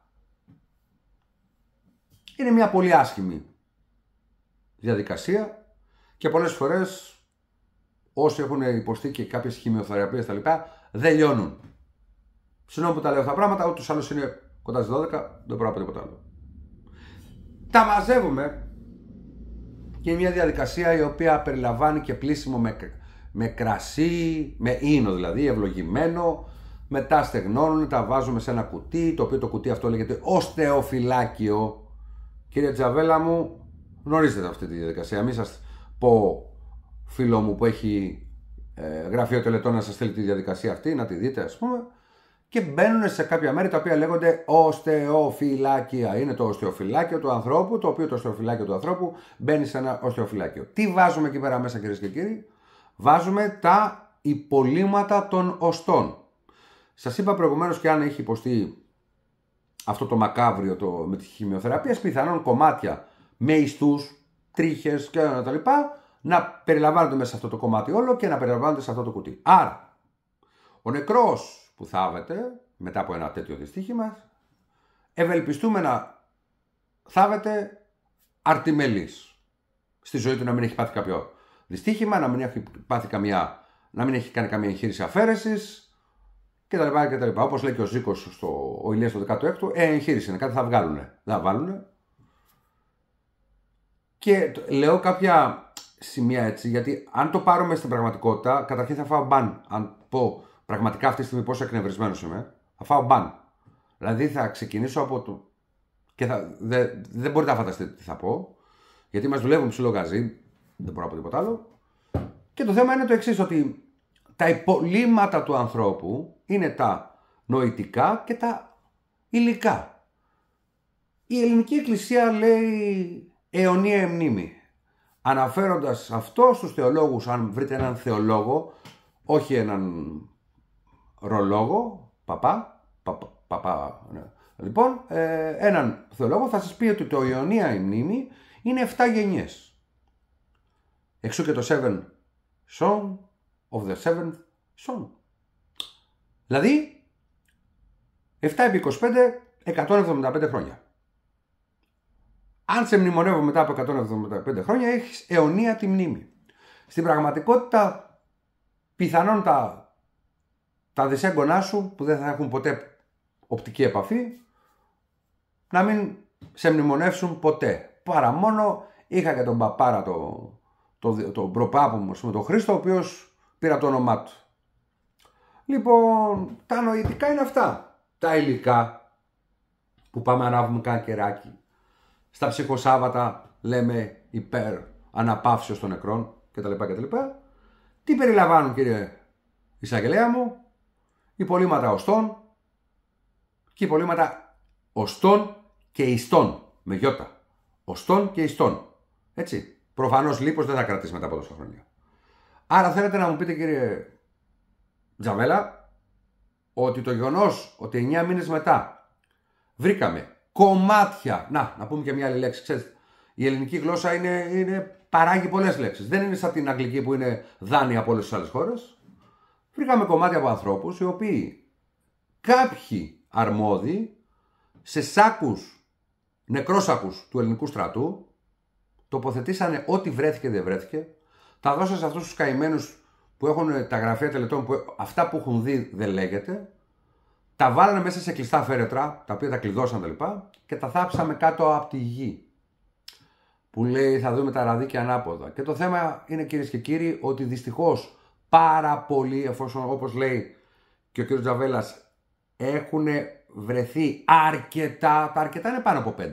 Είναι μια πολύ άσχημη διαδικασία και πολλές φορές όσοι έχουν υποστεί και κάποιες χημειοθεραπείες τα λοιπά δεν λιώνουν. Συγγνώμη που τα λέω αυτά τα πράγματα, ούτως άλλως είναι κοντά στις 12, δεν μπορώ να πω τίποτα άλλο. Τα μαζεύουμε και είναι μια διαδικασία η οποία περιλαμβάνει και πλύσιμο με κρασί, με ίνο δηλαδή, ευλογημένο. Μετά στεγνώνουν, τα βάζουμε σε ένα κουτί, το οποίο το κουτί αυτό λέγεται οστεοφυλάκιο. Κύριε Τζαβέλα μου, γνωρίζετε αυτή τη διαδικασία. Μην σας πω, φίλο μου που έχει γραφείο τελετών, να σας στείλει τη διαδικασία αυτή, να τη δείτε ας πούμε. Και μπαίνουν σε κάποια μέρη τα οποία λέγονται οστεοφυλάκια. Είναι το οστεοφυλάκιο του ανθρώπου, το οποίο το οστεοφυλάκιο του ανθρώπου μπαίνει σε ένα οστεοφυλάκιο. Τι βάζουμε εκεί πέρα μέσα, κυρίες και κύριοι? Βάζουμε τα υπολείμματα των οστών. Σας είπα προηγουμένως, και αν έχει υποστεί αυτό το μακάβριο με τη χημειοθεραπεία, πιθανόν κομμάτια με ιστούς, τρίχες και τα λοιπά να περιλαμβάνονται μέσα σε αυτό το κομμάτι όλο και να περιλαμβάνονται σε αυτό το κουτί. Άρα, ο νεκρός που θάβεται μετά από ένα τέτοιο δυστύχημα, ευελπιστούμε να θάβεται αρτιμελής. Στη ζωή του να μην έχει πάθει κάποιο δυστύχημα, να μην έχει κάνει καμία εγχείρηση αφαίρεσης κτλ. Όπως λέει και ο Ζήκος ο Ηλίας το 16ο, εγχείρηση είναι, κάτι θα βγάλουνε. Δεν θα βάλουνε. Και λέω κάποια σημεία έτσι, γιατί αν το πάρουμε στην πραγματικότητα, καταρχήν θα φάω μπαν. Αν πω πραγματικά αυτή τη στιγμή πόσο εκνευρισμένος είμαι, θα φάω μπαν. Δηλαδή θα ξεκινήσω από το. Και δεν μπορείτε να φανταστείτε τι θα πω, γιατί μας δουλεύουν ψηλό γαζί, δεν μπορώ να πω τίποτα άλλο. Και το θέμα είναι το εξής, ότι τα υπολείμματα του ανθρώπου είναι τα νοητικά και τα υλικά. Η Ελληνική Εκκλησία λέει αιωνία μνήμη. Αναφέροντας αυτό στους θεολόγους, αν βρείτε έναν θεολόγο, όχι έναν ρολόγο, παπά, ναι. Λοιπόν, έναν θεολόγο θα σας πει ότι το αιωνία η μνήμη είναι 7 γενιές. Εξού και το 7 Song of the 7th Song. Δηλαδή, 7 επί 25, 175 χρόνια. Αν σε μνημονεύω μετά από 175 χρόνια, έχεις αιωνία τη μνήμη. Στην πραγματικότητα, πιθανόν τα δυσέγγονά σου, που δεν θα έχουν ποτέ οπτική επαφή, να μην σε μνημονεύσουν ποτέ. Παρά μόνο είχα και τον παπάρα, τον προπάπου μου, τον Χρήστο, ο οποίος πήρα το όνομά του. Λοιπόν, τα νοητικά είναι αυτά. Τα υλικά, που πάμε να ανάβουμε κάνα κεράκι. Στα ψυχοσάββατα λέμε υπέρ αναπαύσεως των νεκρών κτλ. Τι περιλαμβάνουν, κύριε εισαγγελέα μου? Υπολείμματα οστών και υπολείμματα οστών και ιστών. Με γιώτα. Οστών και ιστών. Έτσι. Προφανώς λίπος δεν θα κρατήσει μετά από τόσα χρόνια. Άρα θέλετε να μου πείτε, κύριε Τζαβέλα, ότι το γεγονός ότι 9 μήνες μετά βρήκαμε κομμάτια. Να πούμε και μια άλλη λέξη. Ξέρετε, η ελληνική γλώσσα παράγει πολλές λέξεις. Δεν είναι σαν την αγγλική που είναι δάνεια από όλες τις άλλες χώρες. Βρήκαμε κομμάτια από ανθρώπους οι οποίοι κάποιοι αρμόδιοι σε σάκους, νεκρόσακους του ελληνικού στρατού τοποθετήσανε ό,τι βρέθηκε δεν βρέθηκε. Τα δώσανε σε αυτούς τους καημένους που έχουν τα γραφεία τελετών, που αυτά που έχουν δει δεν λέγεται. Τα βάλανε μέσα σε κλειστά φέρετρα, τα οποία τα κλειδώσαν λοιπά, και τα θάψαμε κάτω από τη γη. Που λέει θα δούμε τα ραδίκια ανάποδα. Και το θέμα είναι, κυρίες και κύριοι, ότι δυστυχώς πάρα πολλοί, εφόσον όπως λέει και ο κύριος Τζαβέλας, έχουν βρεθεί αρκετά, τα αρκετά είναι πάνω από 5.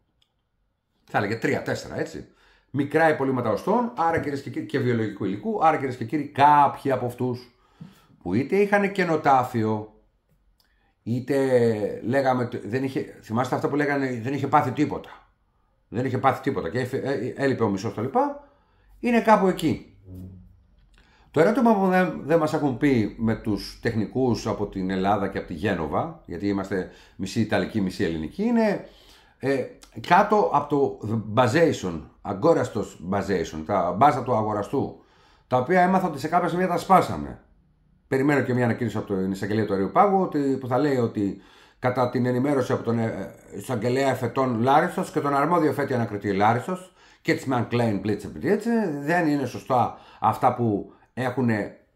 Θα έλεγε 3-4, έτσι. Μικρά υπολείμματα οστών, άρα κυρίες και κύριοι, και βιολογικού υλικού, άρα κυρίες και κύριοι, κάποιοι από αυτούς που είτε είχαν καινοτάφιο, είτε λέγαμε, θυμάστε αυτά που λέγανε, δεν είχε πάθει τίποτα. Δεν είχε πάθει τίποτα και έλειπε ο μισός το λοιπά, είναι κάπου εκεί. Το ερώτημα που δεν μας έχουν πει με τους τεχνικούς από την Ελλάδα και από τη Γένοβα, γιατί είμαστε μισή Ιταλική, μισή Ελληνική, είναι κάτω από το basation, αγκόραστος basation, τα μπάζα του αγοραστού, τα οποία έμαθα ότι σε κάποια σημεία τα σπάσαμε. Περιμένω και μια ανακοίνωση από την εισαγγελία του Αριοπάγου που θα λέει ότι κατά την ενημέρωση από τον εισαγγελέα εφετών Λάριστος και τον αρμόδιο εφέτη ανακριτή Λάριστος και της Μανκλέιν Πλίτσε, δεν είναι σωστά αυτά που έχουν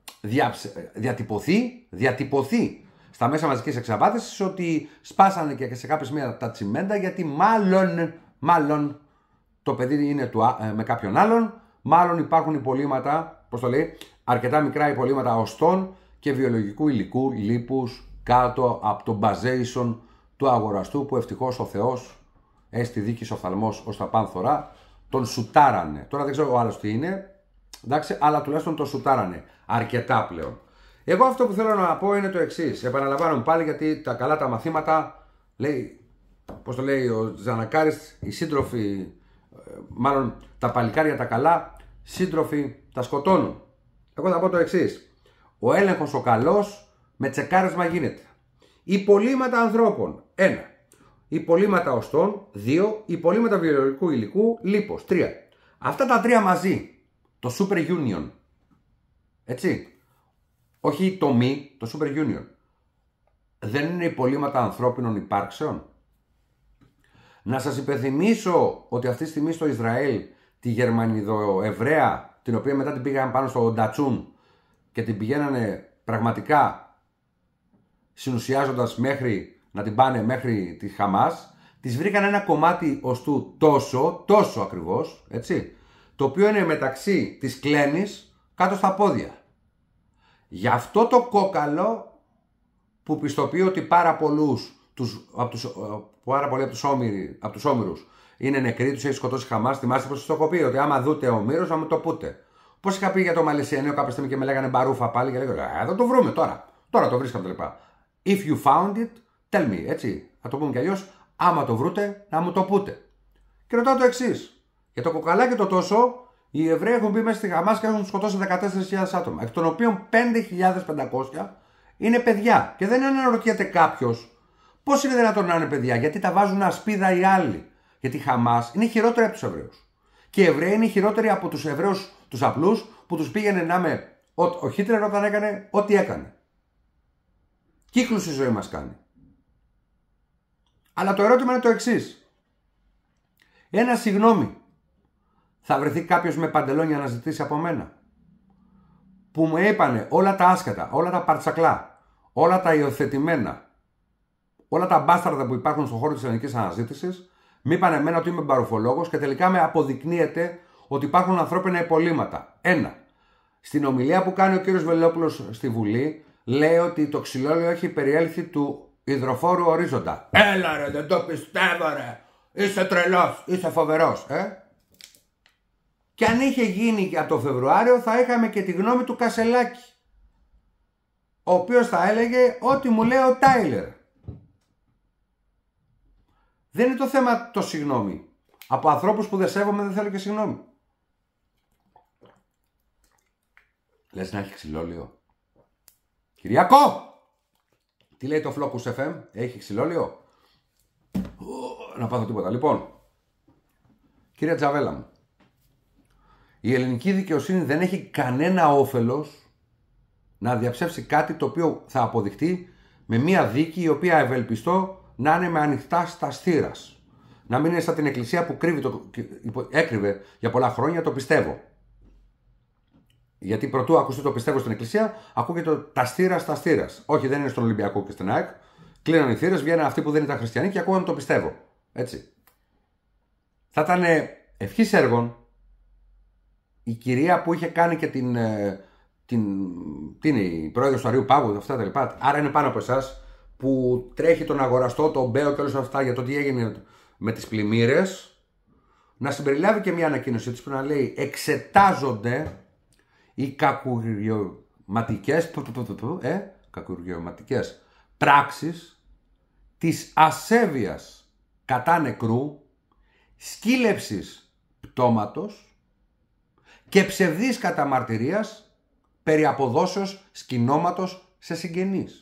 διατυπωθεί στα μέσα μαζικής εξαπάτησης, ότι σπάσανε και σε κάποια σημεία τα τσιμέντα, γιατί μάλλον το παιδί είναι με κάποιον άλλον, μάλλον υπάρχουν υπολείμματα, πώς το λέει, αρκετά μικρά υπολείμματα οστών και βιολογικού υλικού, λίπους, κάτω από το basation του αγοραστού, που ευτυχώς ο Θεός, έστι δίκης οφθαλμός ως τα πάνθωρα, τον σουτάρανε. Τώρα δεν ξέρω ο άλλος τι είναι, εντάξει, αλλά τουλάχιστον τον σουτάρανε αρκετά πλέον. Εγώ αυτό που θέλω να πω είναι το εξής. Επαναλαμβάνω πάλι, γιατί τα καλά τα μαθήματα, λέει, πώς το λέει ο Ζανακάρης, οι σύντροφοι, μάλλον τα παλικάρια τα καλά, σύντροφοι τα σκοτώνουν. Εγώ θα πω το εξής. Ο έλεγχος ο καλός με τσεκάρισμα γίνεται. Υπολείμματα ανθρώπων, 1. Υπολείμματα οστών, 2. Υπολείμματα βιολογικού υλικού, λίπος, 3. Αυτά τα 3 μαζί, το Super Union, έτσι, όχι το μη, το Super Union, δεν είναι υπολείμματα ανθρώπινων υπάρξεων? Να σας υπενθυμίσω ότι αυτή τη στιγμή στο Ισραήλ τη Γερμανιδοεβραία, την οποία μετά την πήγαν πάνω στο Ντατσούν και την πηγαίνανε πραγματικά συνουσιάζοντας μέχρι να την πάνε μέχρι τη Χαμάς, της βρήκαν ένα κομμάτι οστού τόσο ακριβώς, έτσι, το οποίο είναι μεταξύ της κλένης κάτω στα πόδια. Γι' αυτό το κόκαλο που πιστοποιεί ότι πάρα πολλοί από τους όμηρους είναι νεκροί, τους έχει σκοτώσει Χαμάς. Θυμάστε πως το έχω πει, ότι άμα δούτε ομήρος να μου το πούτε. Πώς είχα πει για το Μαλαισιανίο κάποια στιγμή και με λέγανε μπαρούφα πάλι και λέγανε εδώ το βρούμε τώρα. Τώρα το βρίσκαμε κλπ. If you found it, tell me. Έτσι. Θα το πούμε κι αλλιώς. Άμα το βρούτε, να μου το πούτε. Και ρωτάω το εξής. Για το κοκαλάκι το τόσο, οι Εβραίοι έχουν μπει μέσα στη Χαμάς και έχουν σκοτώσει 14.000 άτομα. Εκ των οποίων 5.500 είναι παιδιά. Και δεν αναρωτιέται κάποιος πώς είναι δυνατόν να είναι παιδιά. Γιατί τα βάζουν ασπίδα οι άλλοι. Γιατί η Χαμάς είναι χειρότερη από τους Εβραίους. Και οι Εβραίοι είναι χειρότεροι από τους Εβραίους τους απλούς που τους πήγαινε να με. Ο Χίτλερ όταν έκανε ό,τι έκανε. Κύκλους η ζωή μας κάνει. Αλλά το ερώτημα είναι το εξής. Ένα συγγνώμη. Θα βρεθεί κάποιος με παντελόνια να ζητήσει από μένα? Που μου είπανε όλα τα άσχετα, όλα τα παρτσακλά, όλα τα υιοθετημένα, όλα τα μπάσταρδα που υπάρχουν στον χώρο της ελληνικής αναζήτησης, μου είπαν εμένα ότι είμαι μπαρουφολόγος και τελικά με αποδεικνύεται ότι υπάρχουν ανθρώπινα υπολείμματα. Ένα. Στην ομιλία που κάνει ο κύριος Βελόπουλος στη Βουλή, λέει ότι το ξυλόλαιο έχει περιέλθει του υδροφόρου ορίζοντα. Έλα ρε, δεν το πιστεύω ρε. Είσαι τρελός, είσαι φοβερός, Και αν είχε γίνει και από το Φεβρουάριο θα είχαμε και τη γνώμη του Κασελάκη, ο οποίος θα έλεγε ό,τι μου λέει ο Τάιλερ. Δεν είναι το θέμα το συγγνώμη. Από ανθρώπους που δεν σέβομαι δεν θέλω και συγγνώμη. Λες να έχει ξυλόλαιο? Κυριακό! Τι λέει το Focus FM? Έχει ξυλόλαιο? Να πάθω τίποτα. Λοιπόν, κύριε Τζαβέλα μου, η ελληνική δικαιοσύνη δεν έχει κανένα όφελος να διαψεύσει κάτι το οποίο θα αποδειχτεί με μια δίκη η οποία ευελπιστώ να είναι με ανοιχτά στα στήρας. Να μην είναι σαν την Εκκλησία που έκρυβε για πολλά χρόνια, το πιστεύω. Γιατί πρωτού ακουστεί το πιστεύω στην Εκκλησία, ακούγεται τα στήρα στα στήρας. Όχι, δεν είναι στον Ολυμπιακό και στην ΑΕΚ. Κλείναν οι θύρες, βγαίνουν αυτοί που δεν ήταν χριστιανοί και ακούγαν το πιστεύω. Έτσι. Θα ήταν ευχής έργων η κυρία που είχε κάνει και τι είναι η πρόεδρος του Αρείου Πάγου, αυτά τα λοιπά. Άρα είναι πάνω από εσάς, που τρέχει τον αγοραστό, τον Μπέο και όλα αυτά για το τι έγινε με τις πλημμύρες, να συμπεριλάβει και μια ανακοίνωσή της που να λέει εξετάζονται οι κακουργιωματικές πράξεις της ασέβειας κατά νεκρού, σκύλεψης πτώματος και ψευδής καταμαρτυρίας περί αποδόσεως σκηνώματος σε συγγενείς.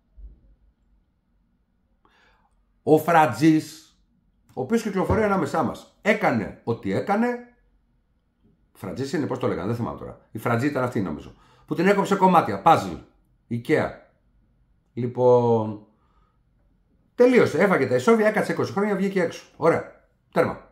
Ο Φρατζής, ο οποίος κυκλοφορεί ανάμεσά μας, έκανε ό,τι έκανε. Φρατζής είναι, πώς το λέγανε, δεν θυμάμαι τώρα. Η Φρατζή ήταν αυτή νομίζω. Που την έκοψε κομμάτια, puzzle, IKEA. Λοιπόν, τελείωσε, έφαγε τα ισόβια, έκατσε 20 χρόνια, βγήκε έξω. Ωραία, τέρμα.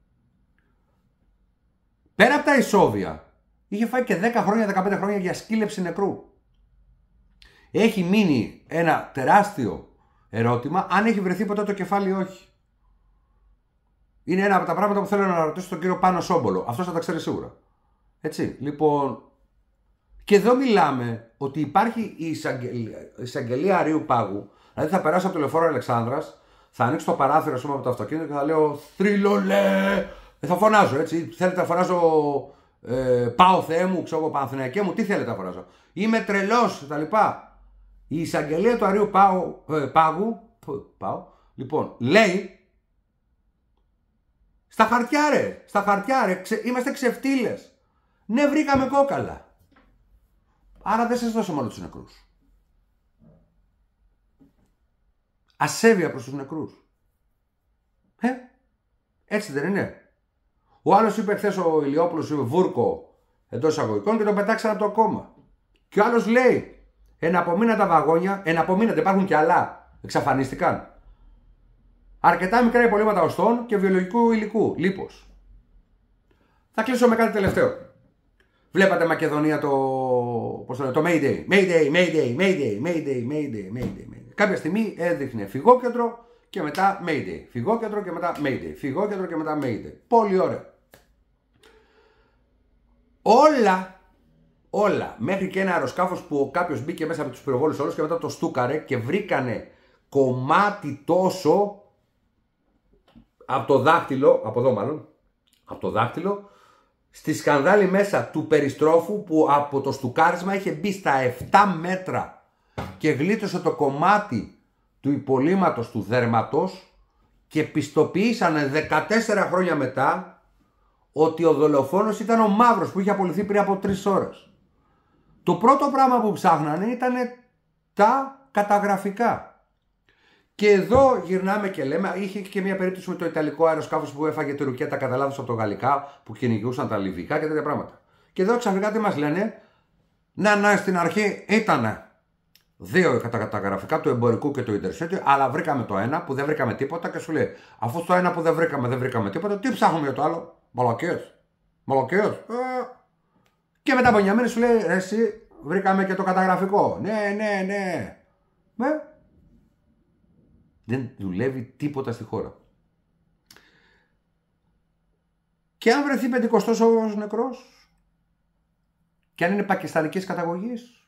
Πέρα από τα ισόβια, είχε φάει και 10 χρόνια, 15 χρόνια για σκύλεψη νεκρού. Έχει μείνει ένα τεράστιο ερώτημα αν έχει βρεθεί ποτέ το κεφάλι ή όχι. Είναι ένα από τα πράγματα που θέλω να ρωτήσω τον κύριο Πάνο Σόμπολο. Αυτός θα τα ξέρει σίγουρα. Έτσι, λοιπόν. Και εδώ μιλάμε ότι υπάρχει η εισαγγελία Αρείου Πάγου. Δηλαδή θα περάσω από το λεωφόρο Αλεξάνδρας, θα ανοίξω το παράθυρο από το αυτοκίνητο και θα λέω θρυλολέ. Θα φωνάζω έτσι. Θέλετε να φωνάζω πάω Θεέ μου, ξέρω εγώ, Παναθηναϊκέ μου, τι θέλετε να φωνάζω. Είμαι τρελός κτλ. Η εισαγγελία του Αρείου Πάγου, λοιπόν, λέει στα χαρτιά ρε, είμαστε ξεφτύλες. Ναι, βρήκαμε κόκαλα. Άρα δεν σας δώσω μόνο τους νεκρούς. Ασέβεια προς τους νεκρούς. Έτσι δεν είναι? Ο άλλος είπε χθες ο Ηλιόπουλος, είπε βούρκο εντός εισαγωγικών και τον πετάξανε από το κόμμα. Και ο άλλος λέει, εναπομείνα τα βαγόνια, εναπομείνατε, υπάρχουν και άλλα, εξαφανίστηκαν. Αρκετά μικρά υπολείμματα οστών και βιολογικού υλικού, λίπος. Θα κλείσω με κάτι τελευταίο. Βλέπατε Μακεδονία το Mayday. Κάποια στιγμή έδειχνε φυγόκεντρο και μετά Mayday. Φυγόκεντρο και μετά Mayday. Φυγόκεντρο και μετά Mayday. Πολύ ωραία. Όλα Όλα. Μέχρι και ένα αεροσκάφος που κάποιος μπήκε μέσα από τους πυροβόλους όλους και μετά το στούκαρε και βρήκανε κομμάτι τόσο από το δάχτυλο, από εδώ μάλλον, από το δάχτυλο, στη σκανδάλη μέσα του περιστρόφου που από το στουκάρισμα είχε μπει στα 7 μέτρα και γλίτωσε το κομμάτι του υπολείμματος του δέρματος και πιστοποιήσανε 14 χρόνια μετά ότι ο δολοφόνος ήταν ο μαύρος που είχε απολυθεί πριν από 3 ώρες. Το πρώτο πράγμα που ψάχνανε ήταν τα καταγραφικά. Και εδώ γυρνάμε και λέμε, είχε και μια περίπτωση με το ιταλικό αεροσκάφος που έφαγε τη ρουκέτα κατά λάθος από το γαλλικά, που κυνηγούσαν τα λιβικά και τέτοια πράγματα. Και εδώ ξαφνικά τι μας λένε, ναι, στην αρχή ήταν 2 καταγραφικά, του εμπορικού και του Intercity, αλλά βρήκαμε το ένα που δεν βρήκαμε τίποτα και σου λέει, αφού το ένα που δεν βρήκαμε τίποτα, τι ψάχνουμε για το άλλο, μαλακίες. Και μετά από 9 μήνες σου λέει, εσύ βρήκαμε και το καταγραφικό. Ναι. Δεν δουλεύει τίποτα στη χώρα. Και αν βρεθεί 50ος νεκρός, και αν είναι πακιστανικής καταγωγής,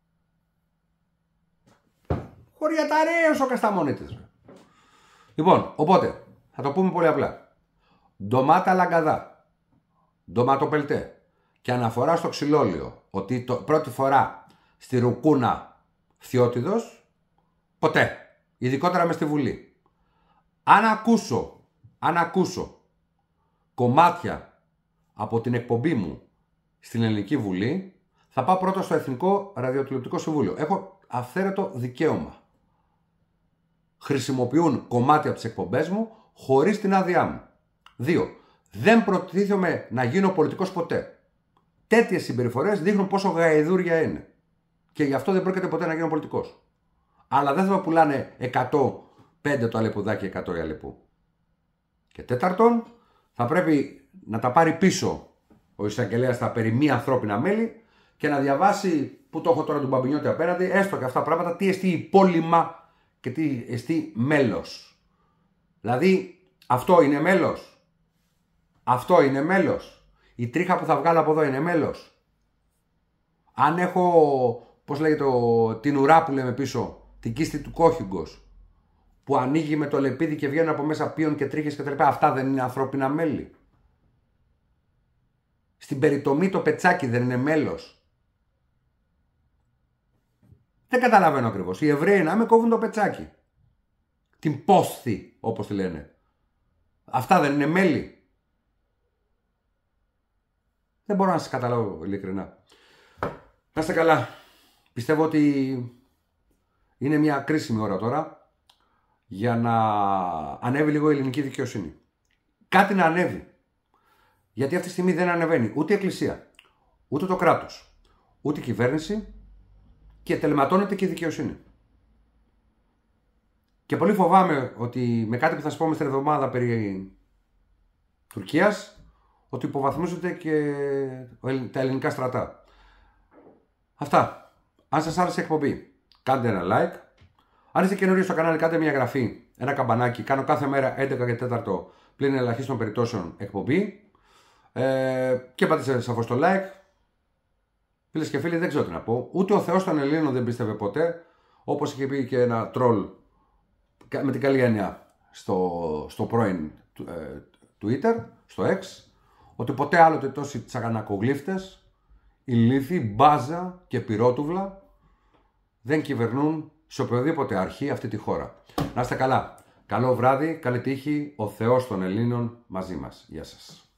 χωριαταρέως ο Κασταμόνη της. Λοιπόν, οπότε, θα το πούμε πολύ απλά. Ντομάτα λαγκαδά, ντοματοπελτέ και αναφορά στο ξυλόλιο ότι πρώτη φορά στη Ρουκούνα Φθιώτιδος, ποτέ. Ειδικότερα μες στη Βουλή. Αν ακούσω κομμάτια από την εκπομπή μου στην Ελληνική Βουλή, θα πάω πρώτα στο Εθνικό Ραδιοτηλεοπτικό Συμβούλιο. Έχω αυθαίρετο δικαίωμα. Χρησιμοποιούν κομμάτια από τις εκπομπές μου χωρίς την άδειά μου. 2. Δεν προτίθεμαι να γίνω πολιτικός ποτέ. Τέτοιες συμπεριφορές δείχνουν πόσο γαϊδούρια είναι. Και γι' αυτό δεν πρόκειται ποτέ να γίνω πολιτικός. Αλλά δεν θα πουλάνε 105 το αλεπουδάκι, 100 η αλεπού. Και 4. Θα πρέπει να τα πάρει πίσω ο εισαγγελέας τα περί μη ανθρώπινα μέλη και να διαβάσει, που το έχω τώρα τον Μπαμπινιώτη απέναντι, έστω και αυτά τα πράγματα, τι εστί υπόλοιμα και τι εστί μέλος. Δηλαδή, αυτό είναι μέλος. Αυτό είναι μέλος. Η τρίχα που θα βγάλω από εδώ είναι μέλος. Αν έχω, πώς λέγεται, την ουρά που λέμε πίσω, την κίστη του κόχυγκος, που ανοίγει με το λεπίδι και βγαίνουν από μέσα πίον και τρίχες και τα λοιπά, αυτά δεν είναι ανθρώπινα μέλη. Στην περιτομή το πετσάκι δεν είναι μέλος. Δεν καταλαβαίνω ακριβώς. Οι Εβραίοι να με κόβουν το πετσάκι. Την πόσθη, όπως τη λένε. Αυτά δεν είναι μέλη. Δεν μπορώ να σας καταλάβω ειλικρινά. Να είστε καλά. Πιστεύω ότι είναι μια κρίσιμη ώρα τώρα για να ανέβει λίγο η ελληνική δικαιοσύνη. Κάτι να ανέβει. Γιατί αυτή τη στιγμή δεν ανεβαίνει ούτε η Εκκλησία, ούτε το κράτος, ούτε η κυβέρνηση και τελματώνεται και η δικαιοσύνη. Και πολύ φοβάμαι ότι με κάτι που θα σας πω μες την εβδομάδα περί Τουρκίας, ότι υποβαθμίζονται και τα ελληνικά στρατά. Αυτά. Αν σας άρεσε η εκπομπή, κάντε ένα like. Αν είστε καινούριοι στο κανάλι, κάντε μια εγγραφή, ένα καμπανάκι. Κάνω κάθε μέρα 11 και 4 πλην ελαχίστων περιπτώσεων εκπομπή. Και πατήστε σαφώς το like. Φίλες και φίλοι, δεν ξέρω τι να πω. Ούτε ο Θεός των Ελλήνων δεν πίστευε ποτέ. Όπως είχε πει και ένα τρόλ με την καλή έννοια στο πρώην Twitter, στο X, ότι ποτέ άλλοτε τόσοι τσαγανακογλύφτες, ηλίθιοι, μπάζα και πυρότουβλα δεν κυβερνούν σε οποιοδήποτε αρχή αυτή τη χώρα. Να είστε καλά. Καλό βράδυ, καλή τύχη, ο Θεός των Ελλήνων μαζί μας. Γεια σας.